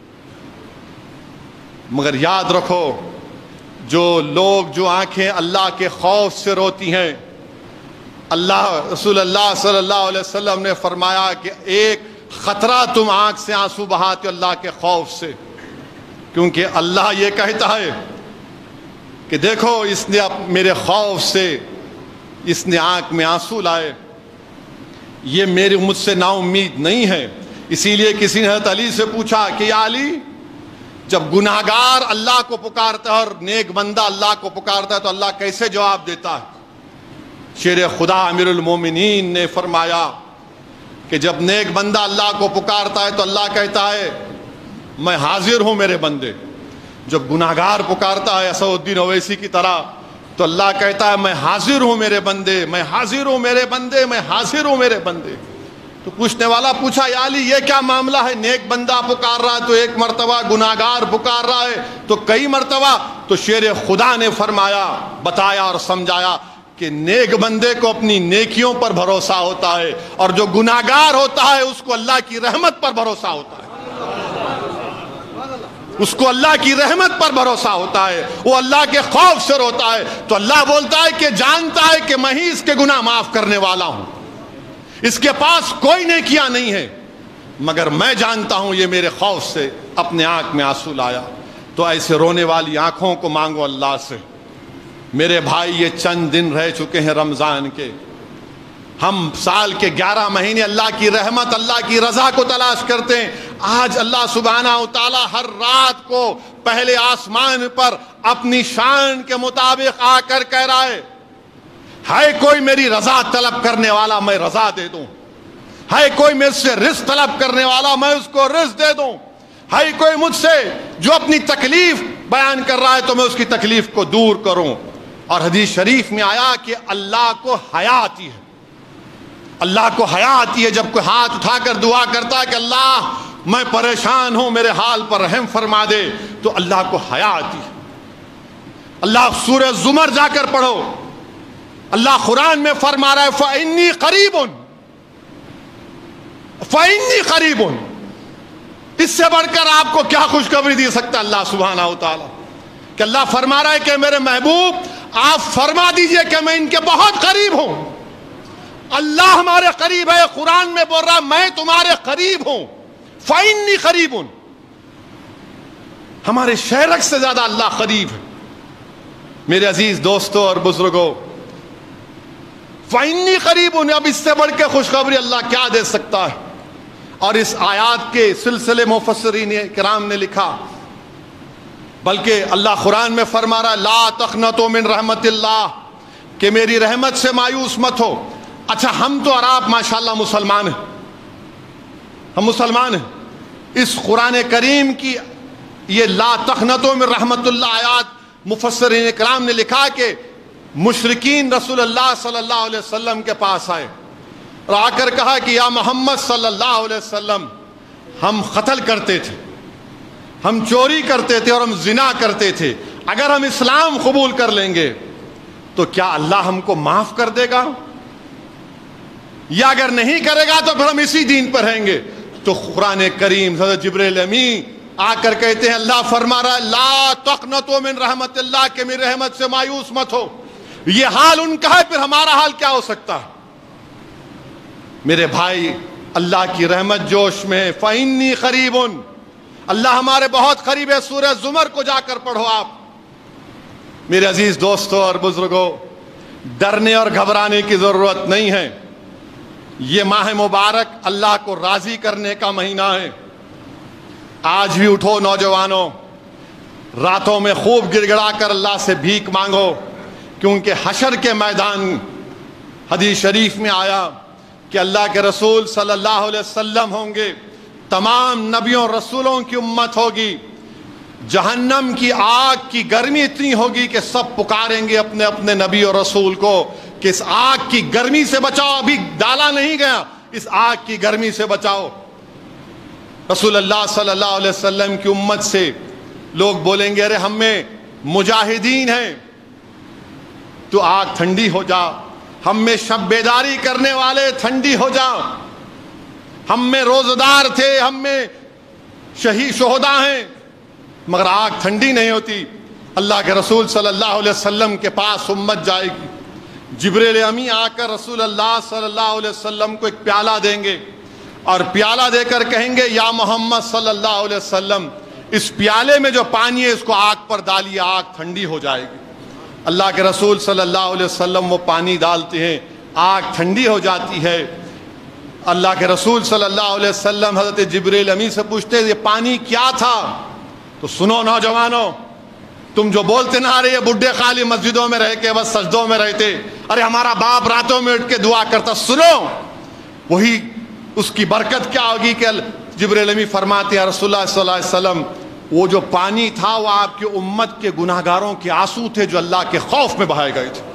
مگر یاد رکھو, جو لوگ جو آنکھیں اللہ کے خوف سے روتی ہیں, اللہ رسول اللہ صلی اللہ علیہ وسلم نے فرمایا کہ ایک خطرہ تم آنکھ سے آنسو بہاتے اللہ کے خوف سے, کیونکہ اللہ یہ کہتا ہے کہ دیکھو اس نے میرے خوف سے اس نے آنکھ میں آنسو لائے, یہ میری مجھ سے نا امید نہیں ہے. اسی لیے کسی نے حضرت علی سے پوچھا کہ یا علی, جب گناہگار اللہ کو پکارتا ہے اور نیک بندہ اللہ کو پکارتا ہے تو اللہ کیسے جواب دیتا ہے؟ شیر خدا امیر المومنین نے فرمایا کہ جب نیک بندہ اللہ کو پکارتا ہے تو اللہ کہتا ہے میں حاضر ہوں میرے بندے. جب گناہگار پکارتا ہے اسد الدین اویسی کی طرح تو اللہ کہتا ہے میں حاضر ہوں میرے بندے, میں حاضر ہوں میرے بندے, میں حاضر ہوں میرے بندے. تو پوچھنے والا پوچھا یا علی یہ کیا معاملہ ہے, نیک بندہ پکار رہا ہے تو ایک مرتبہ, گناہگار پکار رہا ہے تو کئی مرتبہ. تو شیر خدا نے فرمایا, بتایا اور سمجھایا کہ نیک بندے کو اپنی نیکیوں پر بھروسہ ہوتا ہے اور جو گناہگار ہوتا ہے اس کو اللہ کی رحمت پر بھروسہ ہوتا ہے, اس کو اللہ کی رحمت پر بھروسہ ہوتا ہے, وہ اللہ کے خوف سے روتا ہے. تو اللہ بولتا ہے کہ جانتا ہے کہ میں ہی اس کے گناہ معاف کرنے والا ہوں, اس کے پاس کوئی نیکیاں نہیں ہے, مگر میں جانتا ہوں یہ میرے خوف سے اپنے آنکھ میں آنسو لایا. تو ایسے رونے والی آنکھوں کو مانگو اللہ سے. میرے بھائی یہ چند دن رہ چکے ہیں رمضان کے, ہم سال کے گیارہ مہینے اللہ کی رحمت, اللہ کی رضا کو تلاش کرتے ہیں. آج اللہ سبحانہ و تعالی ہر رات کو پہلے آسمان پر اپنی شان کے مطابق آ کر کہہ رہا ہے ہے کوئی میری رضا طلب کرنے والا میں رضا دے دوں، ہے کوئی مجھ سے رزق طلب کرنے والا میں اس کو رزق دے دوں، ہے کوئی مجھ سے جو اپنی تکلیف بیان کر رہا ہے تو میں اس کی تکلیف کو دور کروں۔ اور حدیث شریف میں آیا کہ اللہ کو حیا آتی ہے، اللہ کو حیا آتی ہے جب کوئی ہاتھ اٹھا کر دعا کرتا ہے کہ اللہ میں پریشان ہوں میرے حال پر رحم فرما دے، تو اللہ کو حیا آتی ہے۔ اللہ سورہ زمر جا کر پڑھو، اللہ قرآن میں فرما رہا ہے فَإِنِّي قَرِيبٌ فَإِنِّي قَرِيبٌ۔ اس سے بڑھ کر آپ کو کیا خوشخبری دے سکتا اللہ سبحانہ و تعالی، کہ اللہ فرما رہا ہے کہ میرے محبوب آپ فرما دیجئے کہ میں ان کے بہت قریب ہوں۔ اللہ ہمارے قریب ہے، قرآن میں بول رہا میں تمہارے قریب ہوں، فَإِنِّي قَرِيبٌ۔ ہمارے شہرک سے زیادہ اللہ قریب ہے۔ میرے عزیز دوستوں اور بزرگوں، فَإِنِّي قَرِيبٌ، اب اس سے بڑھ کے خوشخبری اللہ کیا دے سکتا ہے؟ اور اس آیات کے سلسلے مفسرین کرام نے لکھا، بلکہ اللہ قرآن میں فرما رہا ہے لا تقنطوا من رحمت اللہ، کہ میری رحمت سے مایوس مت ہو۔ اچھا ہم تو اور آپ ماشاءاللہ مسلمان ہیں، ہم مسلمان ہیں، اس قرآن کریم کی یہ لا تقنطوا من رحمت اللہ آیات مفسرین کرام نے لکھا کہ مشرکین رسول اللہ صلی اللہ علیہ وسلم کے پاس آئے اور آ کر کہا کہ یا محمد صلی اللہ علیہ وسلم، ہم قتل کرتے تھے، ہم چوری کرتے تھے اور ہم زنا کرتے تھے، اگر ہم اسلام قبول کر لیں گے تو کیا اللہ ہم کو معاف کر دے گا، یا اگر نہیں کرے گا تو پھر ہم اسی دین پر رہیں گے؟ تو قرآن کریم حضرت جبریل امین آ کر کہتے ہیں اللہ فرما رہا ہے لا تقنطوا من رحمت اللہ، کہ میری رحمت سے مایوس مت ہو۔ یہ حال ان کا ہے، پھر ہمارا حال کیا ہو سکتا ہے؟ میرے بھائی، اللہ کی رحمت جوش میں ہے، فَإِنِّي قَرِيبٌ، اللہ ہمارے بہت قریب ہے۔ سورہ زمر کو جا کر پڑھو آپ۔ میرے عزیز دوستوں اور بزرگوں، ڈرنے اور گھبرانے کی ضرورت نہیں ہے۔ یہ ماہ مبارک اللہ کو راضی کرنے کا مہینہ ہے۔ آج بھی اٹھو نوجوانوں، راتوں میں خوب گڑ گڑا کر اللہ سے بھیک مانگو، کیونکہ حشر کے میدان حدیث شریف میں آیا کہ اللہ کے رسول صلی اللہ علیہ وسلم ہوں گے، تمام نبیوں رسولوں کی امت ہوگی، جہنم کی آگ کی گرمی اتنی ہوگی کہ سب پکاریں گے اپنے اپنے نبی اور رسول کو کہ اس آگ کی گرمی سے بچاؤ، ابھی ڈالا نہیں گیا، اس آگ کی گرمی سے بچاؤ۔ رسول اللہ صلی اللہ علیہ وسلم کی امت سے لوگ بولیں گے ارے ہم میں مجاہدین ہیں، تو آگ ٹھنڈی ہو جا، ہم میں شب بیداری کرنے والے ٹھنڈی ہو جا، ہم میں روزدار تھے، ہم میں شہید شہداء ہیں، مگر آگ ٹھنڈی نہیں ہوتی۔ اللہ کے رسول صلی اللہ علیہ وسلم کے پاس امت جائے گی، جبریل امی آ کر رسول اللہ صلی اللہ علیہ وسلم کو ایک پیالہ دیں گے اور پیالہ دے کر کہیں گے یا محمد صلی اللہ علیہ وسلم، اس پیالے میں جو پانی ہے اس کو آگ پر ڈالیے، آگ ٹھنڈی ہو جائے گی۔ اللہ کے رسول صلی اللہ علیہ وسلم وہ پانی ڈالتے ہیں، آگ ٹھنڈی ہو جاتی ہے۔ اللہ کے رسول صلی اللہ علیہ وسلم حضرت جبریل امی سے پوچھتے ہیں یہ پانی کیا تھا؟ تو سنو نوجوانوں، تم جو بولتے نہ رہے بڈھے خالی مسجدوں میں رہ کے بس سجدوں میں رہتے، ارے ہمارا باپ راتوں میں اٹھ کے دعا کرتا، سنو وہی اس کی برکت کیا ہوگی کہ جبریل امی فرماتے ہیں رسول اللہ صلی اللہ علیہ وسلم وہ جو پانی تھا وہ آپ کی امت کے گناہگاروں کے آنسو تھے جو اللہ کے خوف میں بہائے گئے تھے،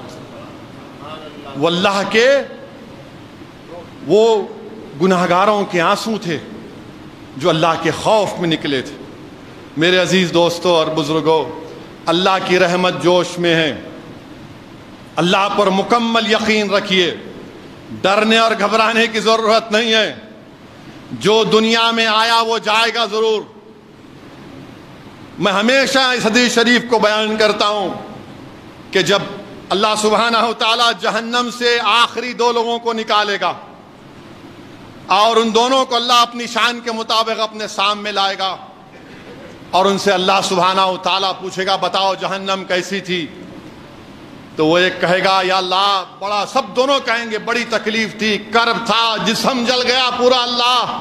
وہ اللہ کے وہ گناہگاروں کے آنسو تھے جو اللہ کے خوف میں نکلے تھے۔ میرے عزیز دوستوں اور بزرگوں، اللہ کی رحمت جوش میں ہے، اللہ پر مکمل یقین رکھیے، ڈرنے اور گھبرانے کی ضرورت نہیں ہے۔ جو دنیا میں آیا وہ جائے گا ضرور۔ میں ہمیشہ اس حدیث شریف کو بیان کرتا ہوں کہ جب اللہ سبحانہ و تعالی جہنم سے آخری دو لوگوں کو نکالے گا اور ان دونوں کو اللہ اپنی شان کے مطابق اپنے سامنے لائے گا اور ان سے اللہ سبحانہ و تعالی پوچھے گا بتاؤ جہنم کیسی تھی؟ تو وہ ایک کہے گا یا اللہ بڑا، سب دونوں کہیں گے بڑی تکلیف تھی، کرب تھا، جسم جل گیا پورا، اللہ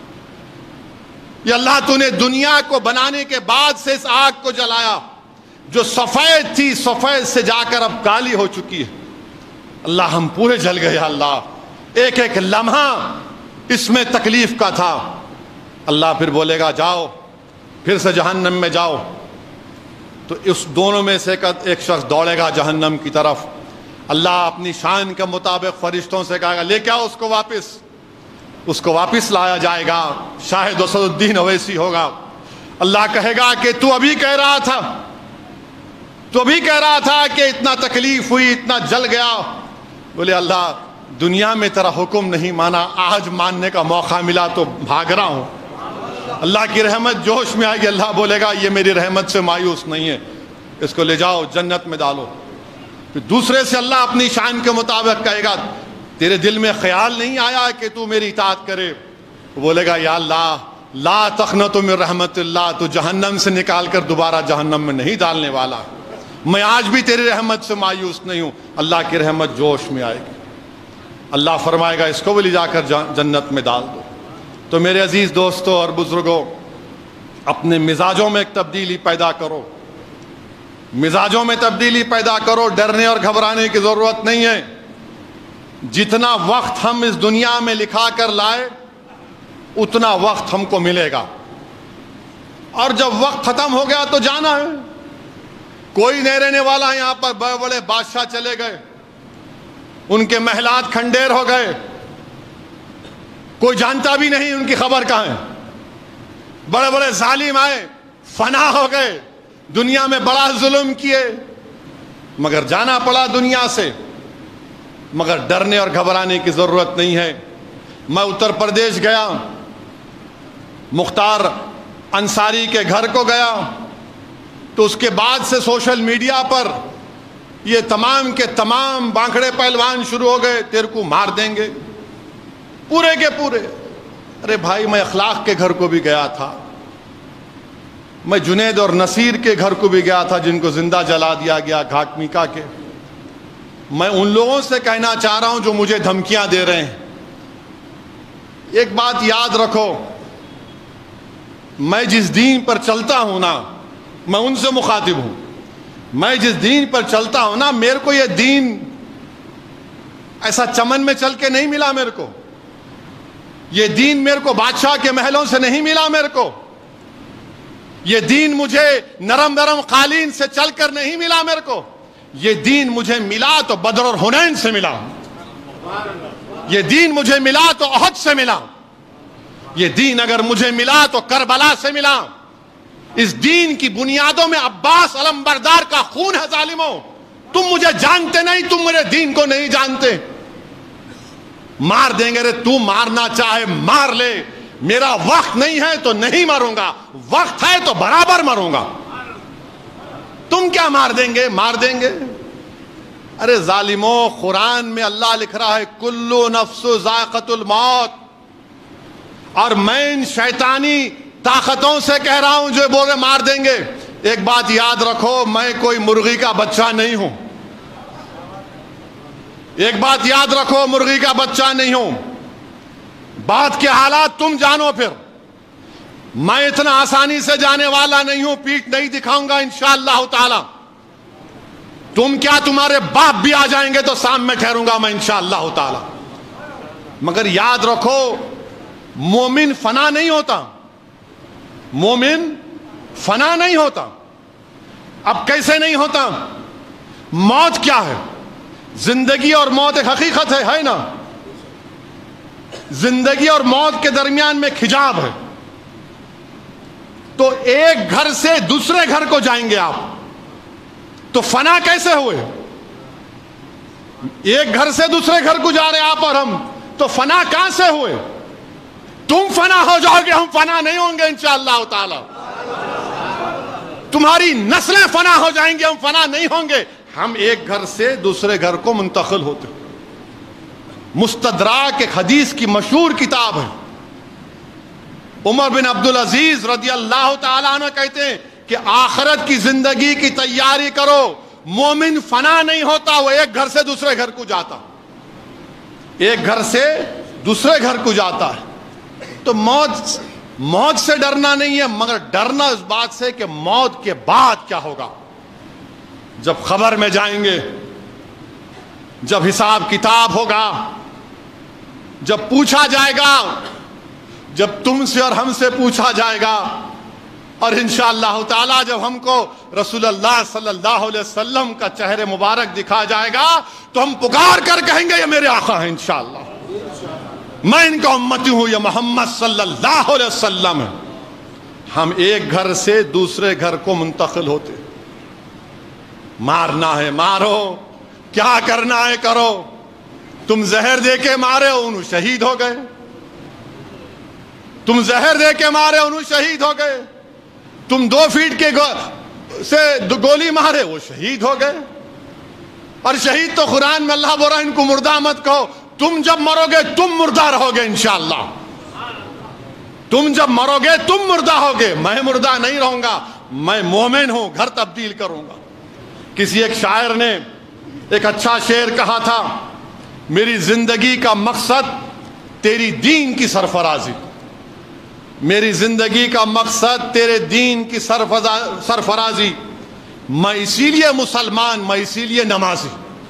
یا اللہ تو نے دنیا کو بنانے کے بعد سے اس آگ کو جلایا جو سفید تھی، سفید سے جا کر اب کالی ہو چکی ہے، اللہ ہم پورے جل گئے اللہ، ایک ایک لمحہ اس میں تکلیف کا تھا۔ اللہ پھر بولے گا جاؤ پھر سے جہنم میں جاؤ، تو اس دونوں میں سے ایک شخص دوڑے گا جہنم کی طرف، اللہ اپنی شان کے مطابق فرشتوں سے کہے گا لے کے آؤ اس کو واپس، اس کو واپس لایا جائے گا، شاہد اسد الدین اویسی ہوگا۔ اللہ کہے گا کہ تو ابھی کہہ رہا تھا تو ابھی کہہ رہا تھا کہ اتنا تکلیف ہوئی، اتنا جل گیا۔ بولے اللہ دنیا میں تیرا حکم نہیں مانا، آج ماننے کا موقع ملا تو بھاگ رہا ہوں۔ اللہ کی رحمت جوش میں آئے گی، اللہ بولے گا یہ میری رحمت سے مایوس نہیں ہے، اس کو لے جاؤ جنت میں ڈالو۔ پھر دوسرے سے اللہ اپنی شان کے مطابق کہے گا تیرے دل میں خیال نہیں آیا کہ تو میری اطاعت کرے؟ بولے گا یا اللہ لا تقنطوا من رحمت اللہ، تو جہنم سے نکال کر دوبارہ جہنم میں نہیں ڈالنے والا، میں آج بھی تیری رحمت سے مایوس نہیں ہوں۔ اللہ کی رحمت جوش میں آئے گی، اللہ فرمائے گا اس کو بھی لے جا کر جنت میں ڈال دو۔ تو میرے عزیز دوستوں اور بزرگوں، اپنے مزاجوں میں ایک تبدیلی پیدا کرو، مزاجوں میں تبدیلی پیدا کرو، ڈرنے اور گھبرانے کی ضرورت نہیں ہے۔ جتنا وقت ہم اس دنیا میں لکھا کر لائے اتنا وقت ہم کو ملے گا، اور جب وقت ختم ہو گیا تو جانا ہے۔ کوئی نہیں رہنے والا ہے یہاں پر، بڑے بڑے بادشاہ چلے گئے، ان کے محلات کھنڈیر ہو گئے، کوئی جانتا بھی نہیں ان کی خبر کہاں ہے۔ بڑے بڑے ظالم آئے، فنا ہو گئے، دنیا میں بڑا ظلم کیے، مگر جانا پڑا دنیا سے۔ مگر ڈرنے اور گھبرانے کی ضرورت نہیں ہے۔ میں اتر پردیش گیا، مختار انصاری کے گھر کو گیا، تو اس کے بعد سے سوشل میڈیا پر یہ تمام کے تمام بانکڑے پہلوان شروع ہو گئے، تیرے کو مار دیں گے پورے کے پورے۔ ارے بھائی میں اخلاق کے گھر کو بھی گیا تھا، میں جنید اور نصیر کے گھر کو بھی گیا تھا جن کو زندہ جلا دیا گیا گھاٹ میکا کے۔ میں ان لوگوں سے کہنا چاہ رہا ہوں جو مجھے دھمکیاں دے رہے ہیں، ایک بات یاد رکھو، میں جس دین پر چلتا ہوں نا، میں ان سے مخاطب ہوں، میں جس دین پر چلتا ہوں نا، میرے کو یہ دین ایسا چمن میں چل کے نہیں ملا، میرے کو یہ دین میرے کو بادشاہ کے محلوں سے نہیں ملا، میرے کو یہ دین مجھے نرم نرم قالین سے چل کر نہیں ملا، میرے کو یہ دین مجھے ملا تو بدر اور حنین سے ملا، یہ دین مجھے ملا تو احد سے ملا، یہ دین اگر مجھے ملا تو کربلا سے ملا۔ اس دین کی بنیادوں میں عباس علمبردار کا خون ہے ظالموں، تم مجھے جانتے نہیں، تم میرے دین کو نہیں جانتے۔ مار دیں گے، رے تو مارنا چاہے مار لے، میرا وقت نہیں ہے تو نہیں مروں گا، وقت ہے تو برابر مروں گا۔ تم کیا مار دیں گے؟ مار دیں گے۔ ارے ظالموں، قرآن میں اللہ لکھ رہا ہے کلو نفس ذائقۃ الموت، اور میں ان شیطانی طاقتوں سے کہہ رہا ہوں جو بولے مار دیں گے۔ ایک بات یاد رکھو، میں کوئی مرغی کا بچہ نہیں ہوں، ایک بات یاد رکھو، مرغی کا بچہ نہیں ہوں۔ بات کے حالات تم جانو، پھر میں اتنا آسانی سے جانے والا نہیں ہوں، پیٹھ نہیں دکھاؤں گا انشاءاللہ تعالی۔ تم کیا تمہارے باپ بھی آ جائیں گے تو سامنے ٹھہروں گا میں انشاءاللہ تعالی۔ مگر یاد رکھو، مومن فنا نہیں ہوتا، مومن فنا نہیں ہوتا۔ اب کیسے نہیں ہوتا؟ موت کیا ہے؟ زندگی اور موت ایک حقیقت ہے، ہے نا؟ زندگی اور موت کے درمیان میں ایک حجاب ہے۔ تو ایک گھر سے دوسرے گھر کو جائیں گے آپ، تو فنا کیسے ہوئے؟ ایک گھر سے دوسرے گھر کو جا رہے آپ اور ہم، تو فنا کہاں سے ہوئے؟ تم فنا ہو جاؤ گے، ہم فنا نہیں ہوں گے انشاءاللہ تعالی۔ تمہاری نسلیں فنا ہو جائیں گے، ہم فنا نہیں ہوں گے۔ ہم ایک گھر سے دوسرے گھر کو منتقل ہوتے۔ مستدراک ایک حدیث کی مشہور کتاب ہے، عمر بن عبدالعزیز رضی اللہ تعالیٰ عنہ کہتے ہیں کہ آخرت کی زندگی کی تیاری کرو، مومن فنا نہیں ہوتا، وہ ایک گھر سے دوسرے گھر کو جاتا، ایک گھر سے دوسرے گھر کو جاتا ہے۔ تو موت موت سے ڈرنا نہیں ہے، مگر ڈرنا اس بات سے کہ موت کے بعد کیا ہوگا۔ جب قبر میں جائیں گے، جب حساب کتاب ہوگا، جب پوچھا جائے گا، جب تم سے اور ہم سے پوچھا جائے گا، اور انشاءاللہ تعالی جب ہم کو رسول اللہ صلی اللہ علیہ وسلم کا چہرے مبارک دکھا جائے گا تو ہم پکار کر کہیں گے یہ میرے آقا ہیں انشاءاللہ، میں ان کا امتی ہوں، یہ محمد صلی اللہ علیہ وسلم ہے۔ ہم ایک گھر سے دوسرے گھر کو منتقل ہوتے، مارنا ہے مارو، کیا کرنا ہے کرو، تم زہر دے کے مارے انہوں شہید ہو گئے، تم زہر دے کے مارے انہوں شہید ہو گئے، تم دو فیٹ کے گو سے گولی مارے وہ شہید ہو گئے، اور شہید تو قرآن میں اللہ بول رہا ہے ان کو مردہ مت کہو، تم جب مرو گے تم مردہ رہو گے انشاءاللہ، تم جب مرو گے تم مردہ ہوگے، میں مردہ نہیں رہوں گا، میں مومن ہوں، گھر تبدیل کروں گا۔ کسی ایک شاعر نے ایک اچھا شعر کہا تھا، میری زندگی کا مقصد تیری دین کی سرفرازی، میری زندگی کا مقصد تیرے دین کی سرفرازی، میں اسی لیے مسلمان، میں اسی لیے نمازی،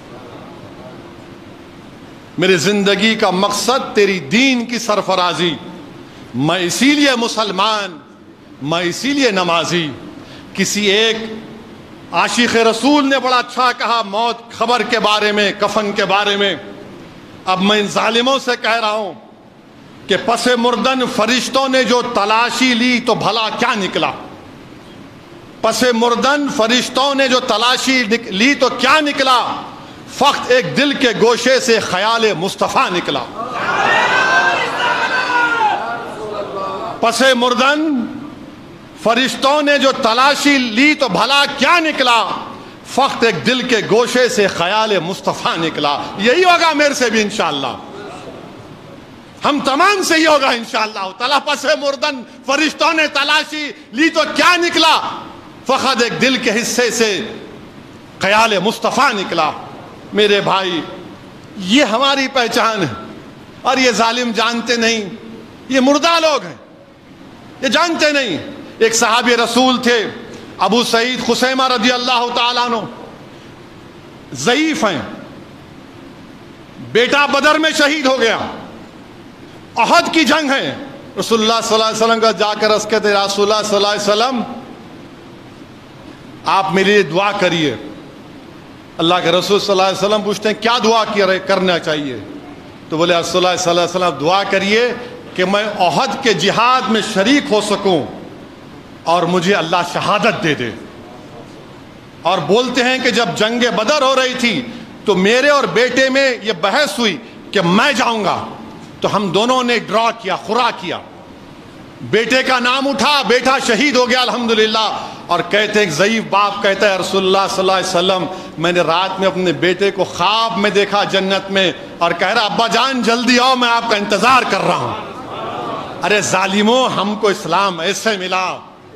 میری زندگی کا مقصد تیری دین کی سرفرازی، میں اسی لیے مسلمان، میں اسی لیے نمازی۔ کسی ایک عاشق رسول نے بڑا اچھا کہا موت خبر کے بارے میں، کفن کے بارے میں، اب میں ان ظالموں سے کہہ رہا ہوں کہ پس مردن فرشتوں نے جو تلاشی لی تو بھلا کیا نکلا، پس مردن فرشتوں نے جو تلاشی لی تو کیا نکلا، فقط ایک دل کے گوشے سے خیال مصطفیٰ نکلا۔ پس مردن فرشتوں نے جو تلاشی لی تو بھلا کیا نکلا، فقط ایک دل کے گوشے سے خیال مصطفیٰ نکلا۔ یہی ہوگا میرے سے بھی انشاءاللہ، ہم تمام سے ہی ہوگا انشاءاللہ تعالیٰ۔ پس مردن فرشتوں نے تلاشی لی تو کیا نکلا، فقط ایک دل کے حصے سے خیال مصطفیٰ نکلا۔ میرے بھائی یہ ہماری پہچان ہے، اور یہ ظالم جانتے نہیں، یہ مردہ لوگ ہیں، یہ جانتے نہیں۔ ایک صحابی رسول تھے ابو سعید خثیمہ رضی اللہ تعالیٰ عنہ، ضعیف ہیں، بیٹا بدر میں شہید ہو گیا، احد کی جنگ ہے، رسول اللہ صلی اللہ علیہ وسلم کا جا کر عرض کہتے رسول اللہ صلی اللہ علیہ وسلم آپ میرے لیے دعا کریے۔ اللہ کے رسول صلی اللہ علیہ وسلم پوچھتے ہیں کیا دعا کرنا چاہیے، تو بولے رسول اللہ صلی اللہ علیہ وسلم دعا کریے کہ میں احد کے جہاد میں شریک ہو سکوں اور مجھے اللہ شہادت دے دے۔ اور بولتے ہیں کہ جب جنگ بدر ہو رہی تھی تو میرے اور بیٹے میں یہ بحث ہوئی کہ میں جاؤں گا، تو ہم دونوں نے ڈرا کیا، خورا کیا، بیٹے کا نام اٹھا، بیٹا شہید ہو گیا الحمدللہ۔ اور کہتے ہیں ضعیف باپ کہتا ہے رسول اللہ صلی اللہ علیہ وسلم میں نے رات میں اپنے بیٹے کو خواب میں دیکھا جنت میں، اور کہہ رہا ابا جان جلدی آؤ میں آپ کا انتظار کر رہا ہوں۔ ارے ظالموں، ہم کو اسلام ایسے ملا۔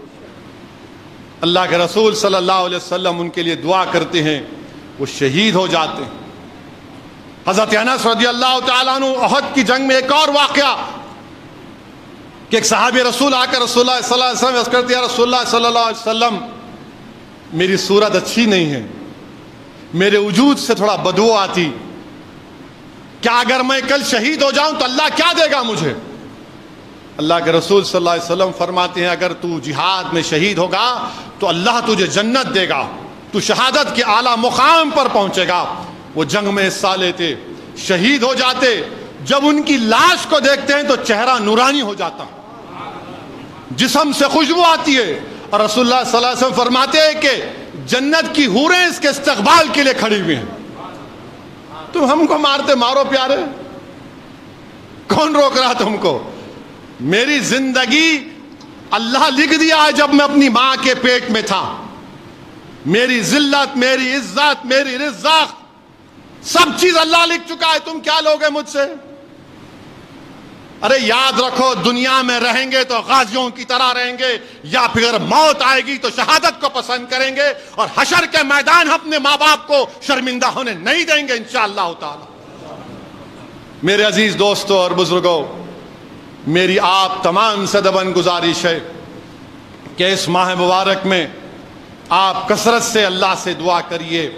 اللہ کے رسول صلی اللہ علیہ وسلم ان کے لیے دعا کرتے ہیں، وہ شہید ہو جاتے ہیں۔ حضرت انس رضی اللہ تعالیٰ عنہ احد کی جنگ میں ایک اور واقعہ کہ ایک صحابی رسول آ کر رسول اللہ صلی اللہ علیہ وسلم عرض کرتے ہیں رسول اللہ صلی اللہ علیہ وسلم میری صورت اچھی نہیں ہے، میرے وجود سے تھوڑا بدبو آتی، کیا اگر میں کل شہید ہو جاؤں تو اللہ کیا دے گا مجھے؟ اللہ کے رسول صلی اللہ علیہ وسلم فرماتے ہیں اگر تو جہاد میں شہید ہوگا تو اللہ تجھے جنت دے گا، تو شہادت کے اعلیٰ مقام پر پہنچے گا۔ وہ جنگ میں حصہ لیتے، شہید ہو جاتے، جب ان کی لاش کو دیکھتے ہیں تو چہرہ نورانی ہو جاتا، جسم سے خوشبو آتی ہے، اور رسول اللہ صلی اللہ علیہ وسلم فرماتے ہیں کہ جنت کی حوریں اس کے استقبال کے لیے کھڑی ہوئی ہیں۔ تم ہم کو مارتے مارو پیارے، کون روک رہا تم کو؟ میری زندگی اللہ لکھ دیا ہے جب میں اپنی ماں کے پیٹ میں تھا، میری ذلت، میری عزت، میری رزق، سب چیز اللہ لکھ چکا ہے، تم کیا لوگے مجھ سے؟ ارے یاد رکھو دنیا میں رہیں گے تو غازیوں کی طرح رہیں گے، یا پھر موت آئے گی تو شہادت کو پسند کریں گے، اور حشر کے میدان اپنے ماں باپ کو شرمندہ ہونے نہیں دیں گے انشاءاللہ تعالی۔ میرے عزیز دوستو اور بزرگوں، میری آپ تمام سے دبن گزارش ہے کہ اس ماہ مبارک میں آپ کثرت سے اللہ سے دعا کریے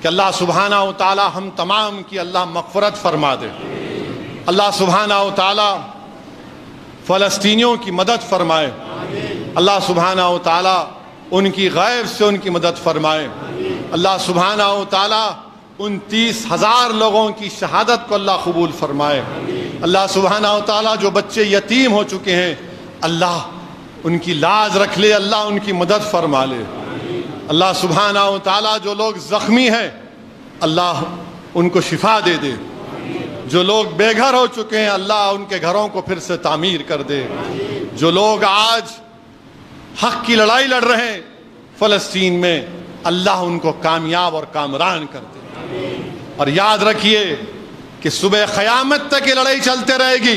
کہ اللہ سبحانہ و تعالی ہم تمام کی اللہ مغفرت فرما دے. اللہ سبحانہ و تعالی فلسطینیوں کی مدد فرمائے. اللہ سبحانہ و تعالی ان کی غیب سے ان کی مدد فرمائے. اللہ سبحانہ و تعالی ان تیس ہزار لوگوں کی شہادت کو اللہ قبول فرمائے. اللہ سبحانہ و تعالی جو بچے یتیم ہو چکے ہیں اللہ ان کی لاج رکھ لے, اللہ ان کی مدد فرما لے. اللہ سبحانہ و تعالی جو لوگ زخمی ہیں اللہ ان کو شفا دے دے. جو لوگ بے گھر ہو چکے ہیں اللہ ان کے گھروں کو پھر سے تعمیر کر دے. جو لوگ آج حق کی لڑائی لڑ رہے ہیں فلسطین میں اللہ ان کو کامیاب اور کامران کر دے. اور یاد رکھیے کہ صبح قیامت تک یہ لڑائی چلتے رہے گی.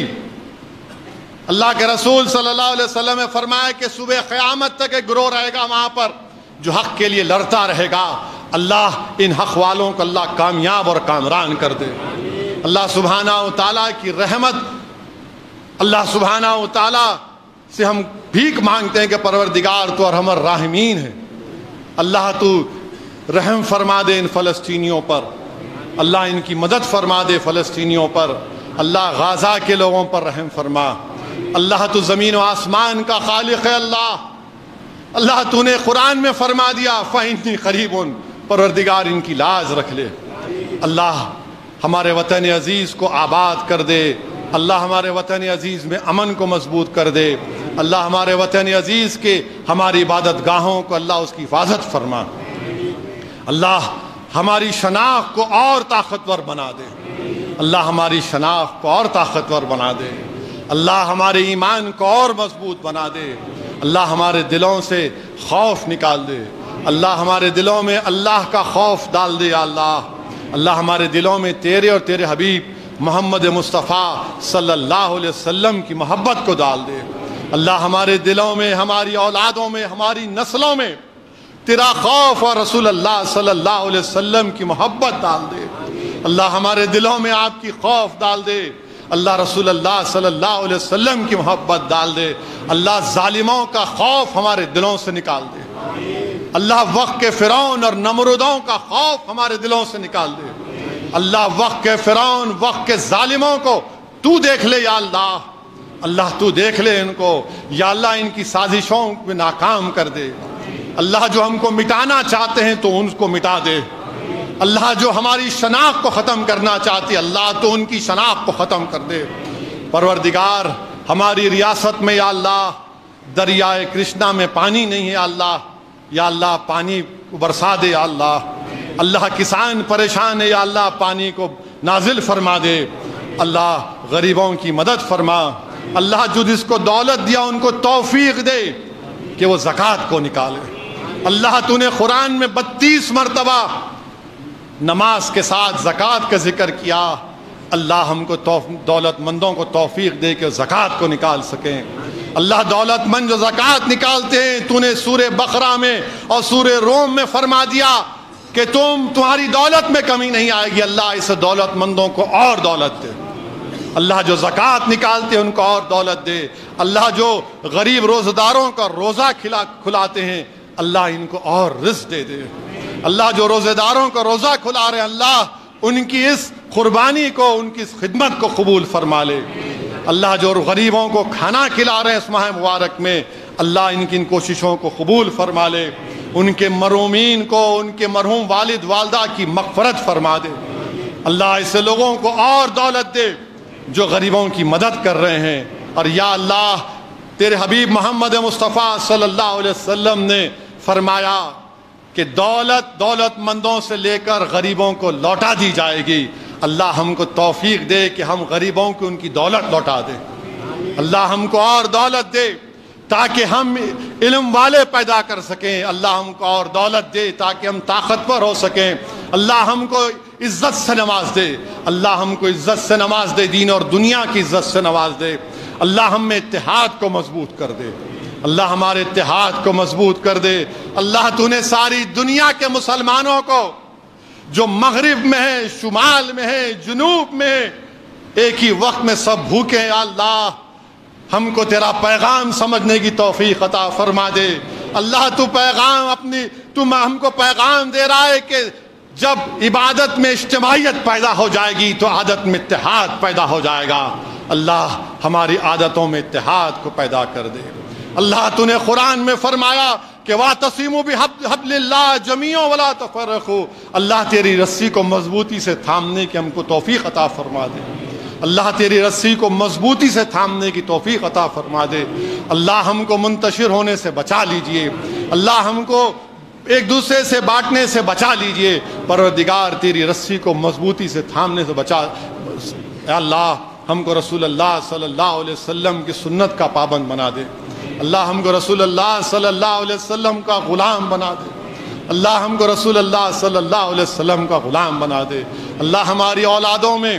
اللہ کے رسول صلی اللہ علیہ وسلم نے فرمایا کہ صبح قیامت تک ایک گروہ رہے گا وہاں پر جو حق کے لیے لڑتا رہے گا. اللہ ان حق والوں کو اللہ کامیاب اور کامران کر دے. اللہ سبحانہ و تعالیٰ کی رحمت, اللہ سبحانہ و تعالیٰ سے ہم بھیک مانگتے ہیں کہ پروردگار تو ارحم الراحمین ہے. اللہ تو رحم فرما دے ان فلسطینیوں پر. اللہ ان کی مدد فرما دے فلسطینیوں پر. اللہ غازہ کے لوگوں پر رحم فرما. اللہ تو زمین و آسمان کا خالق ہے. اللہ اللہ تو نے قرآن میں فرما دیا فَإِنِّي قَرِيبٌ, پروردگار ان کی لاج رکھ لے. اللہ ہمارے وطن عزیز کو آباد کر دے. اللہ ہمارے وطن عزیز میں امن کو مضبوط کر دے. اللہ ہمارے وطن عزیز کے ہماری عبادت گاہوں کو اللہ اس کی حفاظت فرما. اللہ ہماری شناخت کو اور طاقتور بنا دے. اللہ ہماری شناخت کو اور طاقتور بنا دے. اللہ ہمارے ایمان کو اور مضبوط بنا دے. اللہ ہمارے دلوں سے خوف نکال دے. اللہ ہمارے دلوں میں اللہ کا خوف ڈال دے. یا اللہ اللہ ہمارے دلوں میں تیرے اور تیرے حبیب محمد مصطفیٰ صلی اللہ علیہ وسلم کی محبت کو ڈال دے. اللہ ہمارے دلوں میں, ہماری اولادوں میں, ہماری نسلوں میں تیرا خوف اور رسول اللہ صلی اللہ علیہ وسلم کی محبت ڈال دے. اللہ ہمارے دلوں میں آپ کی خوف ڈال دے. اللہ رسول اللہ صلی اللہ علیہ وسلم کی محبت ڈال دے. اللہ ظالموں کا خوف ہمارے دلوں سے نکال دے. اللہ وقت کے فرعون اور نمرودوں کا خوف ہمارے دلوں سے نکال دے. اللہ وقت کے فرعون, وقت کے ظالموں کو تو دیکھ لے. یا اللہ اللہ تو دیکھ لے ان کو. یا اللہ ان کی سازشوں میں ناکام کر دے. اللہ جو ہم کو مٹانا چاہتے ہیں تو ان کو مٹا دے. اللہ جو ہماری شناخت کو ختم کرنا چاہتی اللہ تو ان کی شناخت کو ختم کر دے. پروردگار ہماری ریاست میں یا اللہ دریائے کرشنا میں پانی نہیں ہے. یا اللہ یا اللہ پانی برسا دے. یا اللہ اللہ کسان پریشان ہے. یا اللہ پانی کو نازل فرما دے. اللہ غریبوں کی مدد فرما. اللہ جو جس کو دولت دیا ان کو توفیق دے کہ وہ زکوٰۃ کو نکالے. اللہ تو نے قرآن میں بتیس مرتبہ نماز کے ساتھ زکوٰۃ کا ذکر کیا. اللہ ہم کو دولت مندوں کو توفیق دے کہ زکوٰۃ کو نکال سکیں. اللہ دولت مند جو زکوٰۃ نکالتے ہیں تو نے سورہ بقرہ میں اور سورہ روم میں فرما دیا کہ تم تمہاری دولت میں کمی نہیں آئے گی. اللہ اس دولت مندوں کو اور دولت دے. اللہ جو زکوٰۃ نکالتے ہیں ان کو اور دولت دے. اللہ جو غریب روزہ داروں کا روزہ کھلا کھلاتے ہیں اللہ ان کو اور رزق دے دے. اللہ جو روزہ داروں کا روزہ کھلا رہے ہیں اللہ ان کی اس قربانی کو, ان کی اس خدمت کو قبول فرما لے. اللہ جو غریبوں کو کھانا کھلا رہے ہیں اس ماہ مبارک میں اللہ ان کی ان کوششوں کو قبول فرما لے. ان کے مرحومین کو, ان کے مرحوم والد والدہ کی مغفرت فرما دے. اللہ ایسے لوگوں کو اور دولت دے جو غریبوں کی مدد کر رہے ہیں. اور یا اللہ تیرے حبیب محمد مصطفیٰ صلی اللہ علیہ وسلم نے فرمایا کہ دولت دولت مندوں سے لے کر غریبوں کو لوٹا دی جائے گی. اللہ ہم کو توفیق دے کہ ہم غریبوں کو ان کی دولت لوٹا دے. اللہ ہم کو اور دولت دے تاکہ ہم علم والے پیدا کر سکیں. اللہ ہم کو اور دولت دے تاکہ ہم طاقتور ہو سکیں. اللہ ہم کو عزت سے نواز دے. اللہ ہم کو عزت سے نواز دے, دین اور دنیا کی عزت سے نواز دے. اللہ ہم میں اتحاد کو مضبوط کر دے. اللہ ہمارے اتحاد کو مضبوط کر دے. اللہ تو نے ساری دنیا کے مسلمانوں کو جو مغرب میں ہے, شمال میں ہے, جنوب میں ہے, ایک ہی وقت میں سب بھوکے ہیں. اللہ ہم کو تیرا پیغام سمجھنے کی توفیق عطا فرما دے. اللہ تو پیغام اپنی تو ہم کو پیغام دے رہا ہے کہ جب عبادت میں اجتماعیت پیدا ہو جائے گی تو عادت میں اتحاد پیدا ہو جائے گا. اللہ ہماری عادتوں میں اتحاد کو پیدا کر دے. اللہ تو نے قرآن میں فرمایا کہ وَاعْتَصِمُوا بِحَبْلِ اللَّهِ جَمِيعًا وَلَا تَفَرَّقُوا. اللہ تیری رسی کو مضبوطی سے تھامنے کی ہم کو توفیق عطا فرما دے. اللہ تیری رسی کو مضبوطی سے تھامنے کی توفیق عطا فرما دے. اللہ ہم کو منتشر ہونے سے بچا لیجئے. اللہ ہم کو ایک دوسرے سے بانٹنے سے بچا لیجئے. پروردگار تیری رسی کو مضبوطی سے تھامنے سے بچا. اے اللہ ہم کو رسول اللہ صلی اللہ علیہ وسلم کی سنت کا پابند بنا دے. اللہ ہم کو رسول اللہ صلی اللہ علیہ وسلم کا غلام بنا دے. اللہ ہم کو رسول اللہ صلی اللہ علیہ وسلم کا غلام بنا دے. اللہ ہماری اولادوں میں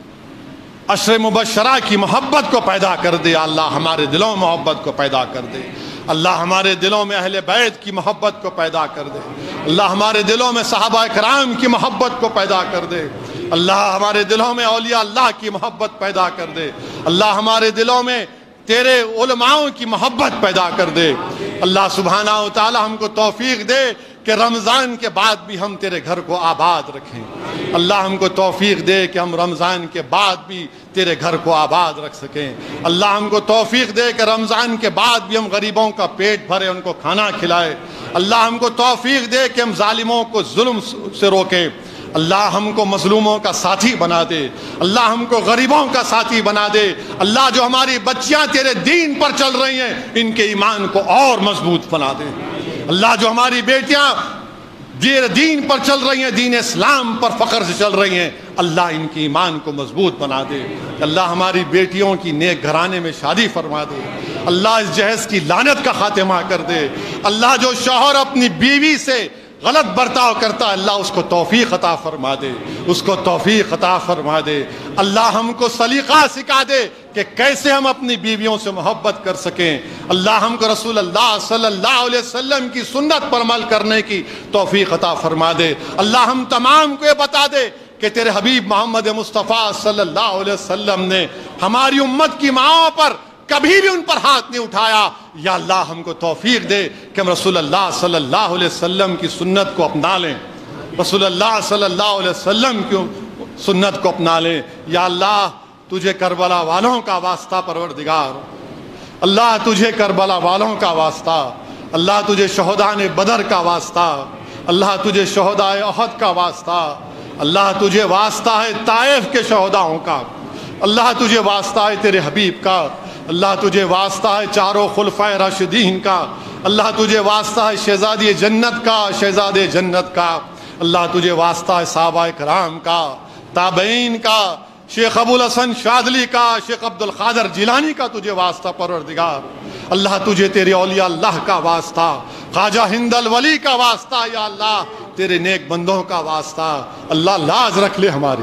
عشر مبشرہ کی محبت کو پیدا کر دے. اللہ ہمارے دلوں میں محبت کو پیدا کر دے. اللہ ہمارے دلوں میں اہل بیت کی محبت کو پیدا کر دے. اللہ ہمارے دلوں میں صحابہ کرام کی محبت کو پیدا کر دے. اللہ ہمارے دلوں میں اولیاء اللہ کی محبت پیدا کر دے. اللہ ہمارے دلوں میں تیرے علماؤں کی محبت پیدا کر دے. اللہ سبحانہ و تعالی ہم کو توفیق دے کہ رمضان کے بعد بھی ہم تیرے گھر کو آباد رکھیں. اللہ ہم کو توفیق دے کہ ہم رمضان کے بعد بھی تیرے گھر کو آباد رکھ سکیں. اللہ ہم کو توفیق دے کہ رمضان کے بعد بھی ہم غریبوں کا پیٹ بھرے, ان کو کھانا کھلائے. اللہ ہم کو توفیق دے کہ ہم ظالموں کو ظلم سے روکیں. اللہ ہم کو مظلوموں کا ساتھی بنا دے. اللہ ہم کو غریبوں کا ساتھی بنا دے. اللہ جو ہماری بچیاں تیرے دین پر چل رہی ہیں ان کے ایمان کو اور مضبوط بنا دے. اللہ جو ہماری بیٹیاں دین پر چل رہی ہیں, دین اسلام پر فخر سے چل رہی ہیں, اللہ ان کی ایمان کو مضبوط بنا دے. اللہ ہماری بیٹیوں کی نیک گھرانے میں شادی فرما دے. اللہ اس جہیز کی لعنت کا خاتمہ کر دے. اللہ جو شوہر اپنی بیوی سے غلط برتاؤ کرتا ہے اللہ اس کو توفیق عطا فرما دے. اس کو توفیق عطا فرما دے. اللہ ہم کو سلیقہ سکھا دے کہ کیسے ہم اپنی بیویوں سے محبت کر سکیں. اللہ ہم کو رسول اللہ صلی اللہ علیہ وسلم کی سنت پر عمل کرنے کی توفیق عطا فرما دے. اللہ ہم تمام کو یہ بتا دے کہ تیرے حبیب محمد مصطفیٰ صلی اللہ علیہ وسلم نے ہماری امت کی ماؤں پر کبھی بھی ان پر ہاتھ نہیں اٹھایا. یا اللہ ہم کو توفیق دے کہ ہم رسول اللہ صلی اللہ علیہ وسلم کی سنت کو اپنا لیں. رسول اللہ صلی اللہ علیہ وسلم کی سنت کو اپنا لیں. یا اللہ تجھے کربلا والوں کا واسطہ پروردگار, اللہ تجھے کربلا والوں کا واسطہ, اللہ تجھے شہداء بدر کا واسطہ, اللہ تجھے شہداء احد کا واسطہ, اللہ تجھے واسطہ ہے طائف کے شہداؤں کا, اللہ تجھے واسطہ ہے تیرے حبیب کا, اللہ تجھے واسطہ ہے چاروں خلفائے راشدین کا, اللہ تجھے واسطہ ہے شہزادی جنت کا, شہزادے جنت کا, اللہ تجھے واسطہ ہے صحابہ کرام کا, تابعین کا, شیخ ابو الحسن شاذلی کا, شیخ عبد القادر جیلانی کا تجھے واسطہ پروردگار. اللہ تجھے تیرے اولیاء اللہ کا واسطہ, خواجہ ہند الولی کا واسطہ, یا اللہ تیرے نیک بندوں کا واسطہ. اللہ لاز رکھ لے ہماری,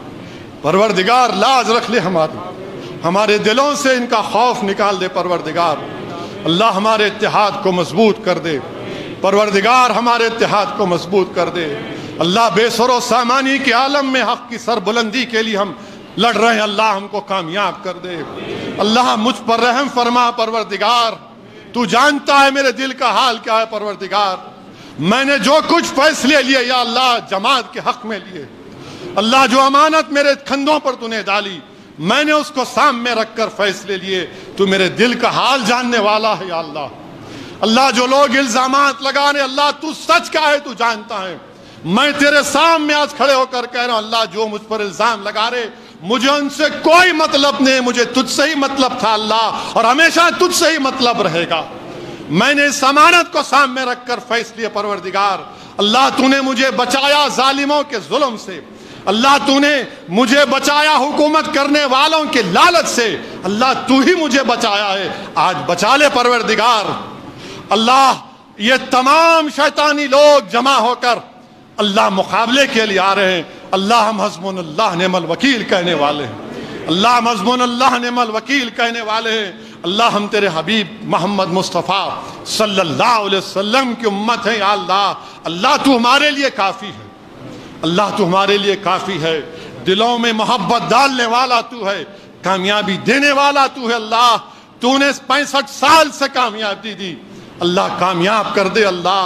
پروردگار لاز رکھ لے ہماری, ہمارے دلوں سے ان کا خوف نکال دے پروردگار. اللہ ہمارے اتحاد کو مضبوط کر دے پروردگار, ہمارے اتحاد کو مضبوط کر دے. اللہ بے سر و سامانی کے عالم میں حق کی سر بلندی کے لیے ہم لڑ رہے ہیں, اللہ ہم کو کامیاب کر دے. اللہ مجھ پر رحم فرما پروردگار, تو جانتا ہے میرے دل کا حال کیا ہے پروردگار. میں نے جو کچھ فیصلے لیے یا اللہ جماعت کے حق میں لیے, اللہ جو امانت میرے کندھوں پر تو نے ڈالی میں نے اس کو سامنے رکھ کر فیصلے لیے. تو میرے دل کا حال جاننے والا ہے یا اللہ. اللہ جو لوگ الزامات لگا رہے, اللہ تو سچ کا ہے, تو جانتا ہے. میں تیرے سامنے آج کھڑے ہو کر کہہ رہا ہوں, اللہ جو مجھ پر الزام لگا رہے مجھے ان سے کوئی مطلب نہیں, مجھے تجھ سے ہی مطلب تھا اللہ, اور ہمیشہ تجھ سے ہی مطلب رہے گا. میں نے اس امانت کو سامنے رکھ کر فیصلے پروردگار. اللہ تو نے مجھے بچایا ظالموں کے ظلم سے, اللہ تو نے مجھے بچایا حکومت کرنے والوں کے لالچ سے, اللہ تو ہی مجھے بچایا ہے, آج بچا لے پروردگار. اللہ یہ تمام شیطانی لوگ جمع ہو کر اللہ مقابلے کے لیے آ رہے ہیں. اللہ ہم حسبنا اللہ نعم الوکیل کہنے والے ہیں, اللہ ہم حسبنا اللہ نعم الوکیل کہنے والے ہیں. اللہ ہم تیرے حبیب محمد مصطفیٰ صلی اللہ علیہ وسلم کی امت ہیں یا اللہ. اللہ تو ہمارے لیے کافی ہے, اللہ تو ہمارے لیے کافی ہے. دلوں میں محبت ڈالنے والا تو ہے, کامیابی دینے والا تو ہے. اللہ تو نے پینسٹھ سال سے کامیابی دی, اللہ کامیاب کر دے. اللہ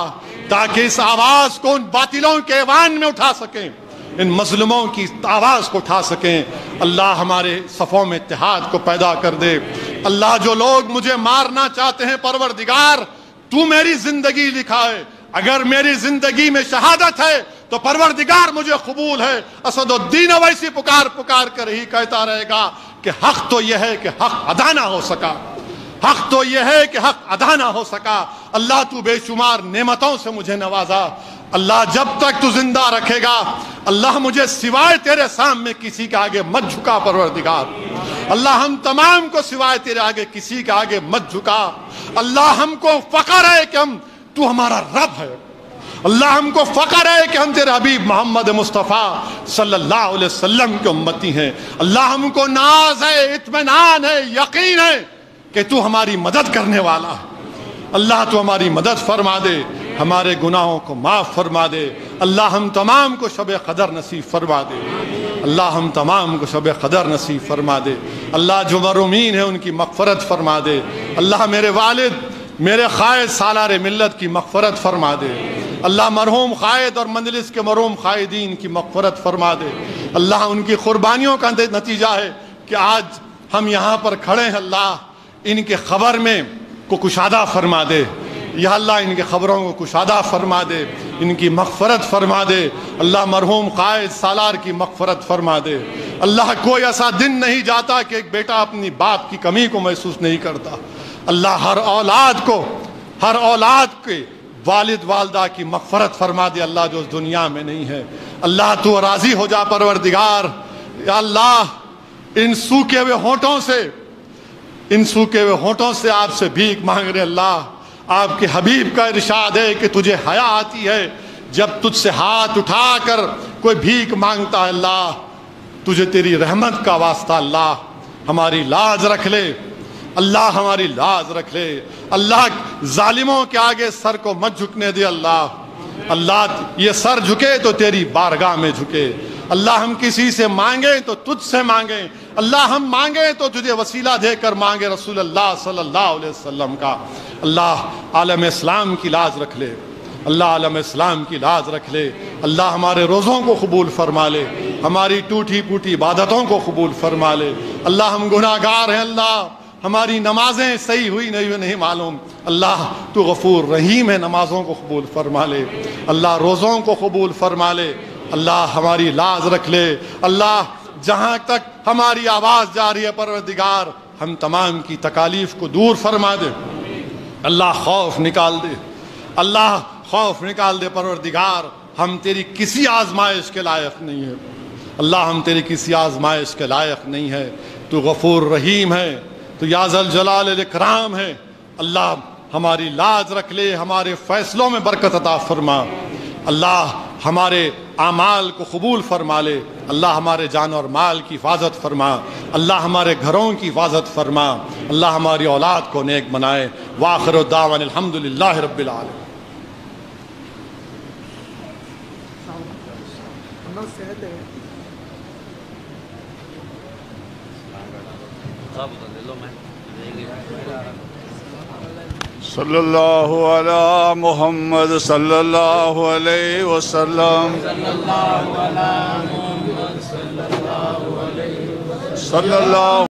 تاکہ اس آواز کو ان باطلوں کے ایوان میں اٹھا سکیں، ان مظلوموں کی آواز کو اٹھا سکیں۔ اللہ ہمارے صفوں میں اتحاد کو پیدا کر دے۔ اللہ جو لوگ مجھے مارنا چاہتے ہیں پروردگار تو میری زندگی لکھائے، اگر میری زندگی میں شہادت ہے تو پروردگار مجھے قبول ہے۔ اسد الدین اویسی پکار پکار کر ہی کہتا رہے گا کہ حق تو یہ ہے کہ حق ادا نہ ہو سکا، حق تو یہ ہے کہ حق ادا نہ ہو سکا۔ اللہ تو بے شمار نعمتوں سے مجھے نوازا، اللہ جب تک تو زندہ رکھے گا اللہ مجھے سوائے تیرے سامنے کسی کے آگے مت جھکا پروردگار۔ اللہ ہم تمام کو سوائے تیرے آگے کسی کے آگے مت جھکا۔ اللہ ہم کو فخر ہے کہ ہم تو ہمارا رب ہے، اللہ ہم کو فخر ہے کہ ہم تیرے حبیب محمد مصطفیٰ صلی اللہ علیہ وسلم کے امتی ہیں۔ اللہ ہم کو ناز ہے، اطمینان ہے، یقین ہے کہ تو ہماری مدد کرنے والا ہے۔ اللہ تو ہماری مدد فرما دے، ہمارے گناہوں کو معاف فرما دے۔ اللہ ہم تمام کو شب قدر نصیب فرما دے، اللہ ہم تمام کو شب قدر نصیب فرما دے۔ اللہ جو مرحومین ہیں ان کی مغفرت فرما دے۔ اللہ میرے والد میرے قائد سالار ملت کی مغفرت فرما دے۔ اللہ مرحوم قائد اور مجلس کے مرحوم قائدین کی مغفرت فرما دے۔ اللہ ان کی قربانیوں کا نتیجہ ہے کہ آج ہم یہاں پر کھڑے ہیں۔ اللہ ان کے خبر میں کو کشادہ فرما دے، یا اللہ ان کے خبروں کو کشادہ فرما دے، ان کی مغفرت فرما دے۔ اللہ مرحوم قائد سالار کی مغفرت فرما دے۔ اللہ کوئی ایسا دن نہیں جاتا کہ ایک بیٹا اپنی باپ کی کمی کو محسوس نہیں کرتا۔ اللہ ہر اولاد کو، ہر اولاد کے والد والدہ کی مغفرت فرما دے، اللہ جو اس دنیا میں نہیں ہے۔ اللہ تو راضی ہو جا پروردگار۔ یا اللہ ان سوکھے ہوئے ہونٹوں سے ان سوکھے ہوئے ہونٹوں سے آپ سے بھیک مانگ رہے۔ اللہ آپ کے حبیب کا ارشاد ہے کہ تجھے حیا آتی ہے جب تجھ سے ہاتھ اٹھا کر کوئی بھیک مانگتا ہے۔ اللہ تجھے تیری رحمت کا واسطہ اللہ ہماری لاز رکھ لے، اللہ ہماری لاز رکھ لے۔ اللہ ظالموں کے آگے سر کو مت جھکنے دے۔ اللہ اللہ یہ سر جھکے تو تیری بارگاہ میں جھکے۔ اللہ ہم کسی سے مانگیں تو تجھ سے مانگیں، اللہ ہم مانگیں تو تجھے وسیلہ دے کر مانگے رسول اللہ صلی اللہ علیہ وسلم کا۔ اللہ عالم اسلام کی لاز رکھ لے، اللہ عالم اسلام کی لاز رکھ لے۔ اللہ ہمارے روزوں کو قبول فرما لے، ہماری ٹوٹی پوٹی عبادتوں کو قبول فرما لے۔ اللہ ہم گناہ گار ہیں، اللہ ہماری نمازیں صحیح ہوئی نہیں ہوئی نہیں معلوم، اللہ تو غفور رحیم ہے، نمازوں کو قبول فرما لے، اللہ روزوں کو قبول فرما لے۔ اللہ ہماری لاز رکھ لے۔ اللہ جہاں تک ہماری آواز جا رہی ہے پروردگار ہم تمام کی تکالیف کو دور فرما دے۔ اللہ خوف نکال دے، اللہ خوف نکال دے پروردگار۔ ہم تیری کسی آزمائش کے لائق نہیں ہے، اللہ ہم تیری کسی آزمائش کے لائق نہیں ہے۔ تو غفور رحیم ہے، تو یا ذا الجلال الاکرام ہے۔ اللہ ہماری لاز رکھ لے، ہمارے فیصلوں میں برکت عطا فرما۔ اللہ ہمارے اعمال کو قبول فرما لے، اللہ ہمارے جان اور مال کی حفاظت فرما، اللہ ہمارے گھروں کی حفاظت فرما، اللہ ہماری اولاد کو نیک بنائے۔ وآخر دعوانا الحمد للہ رب العالمین۔ صلی اللہ علی محمد صلی اللہ علیہ وسلم، صلی اللہ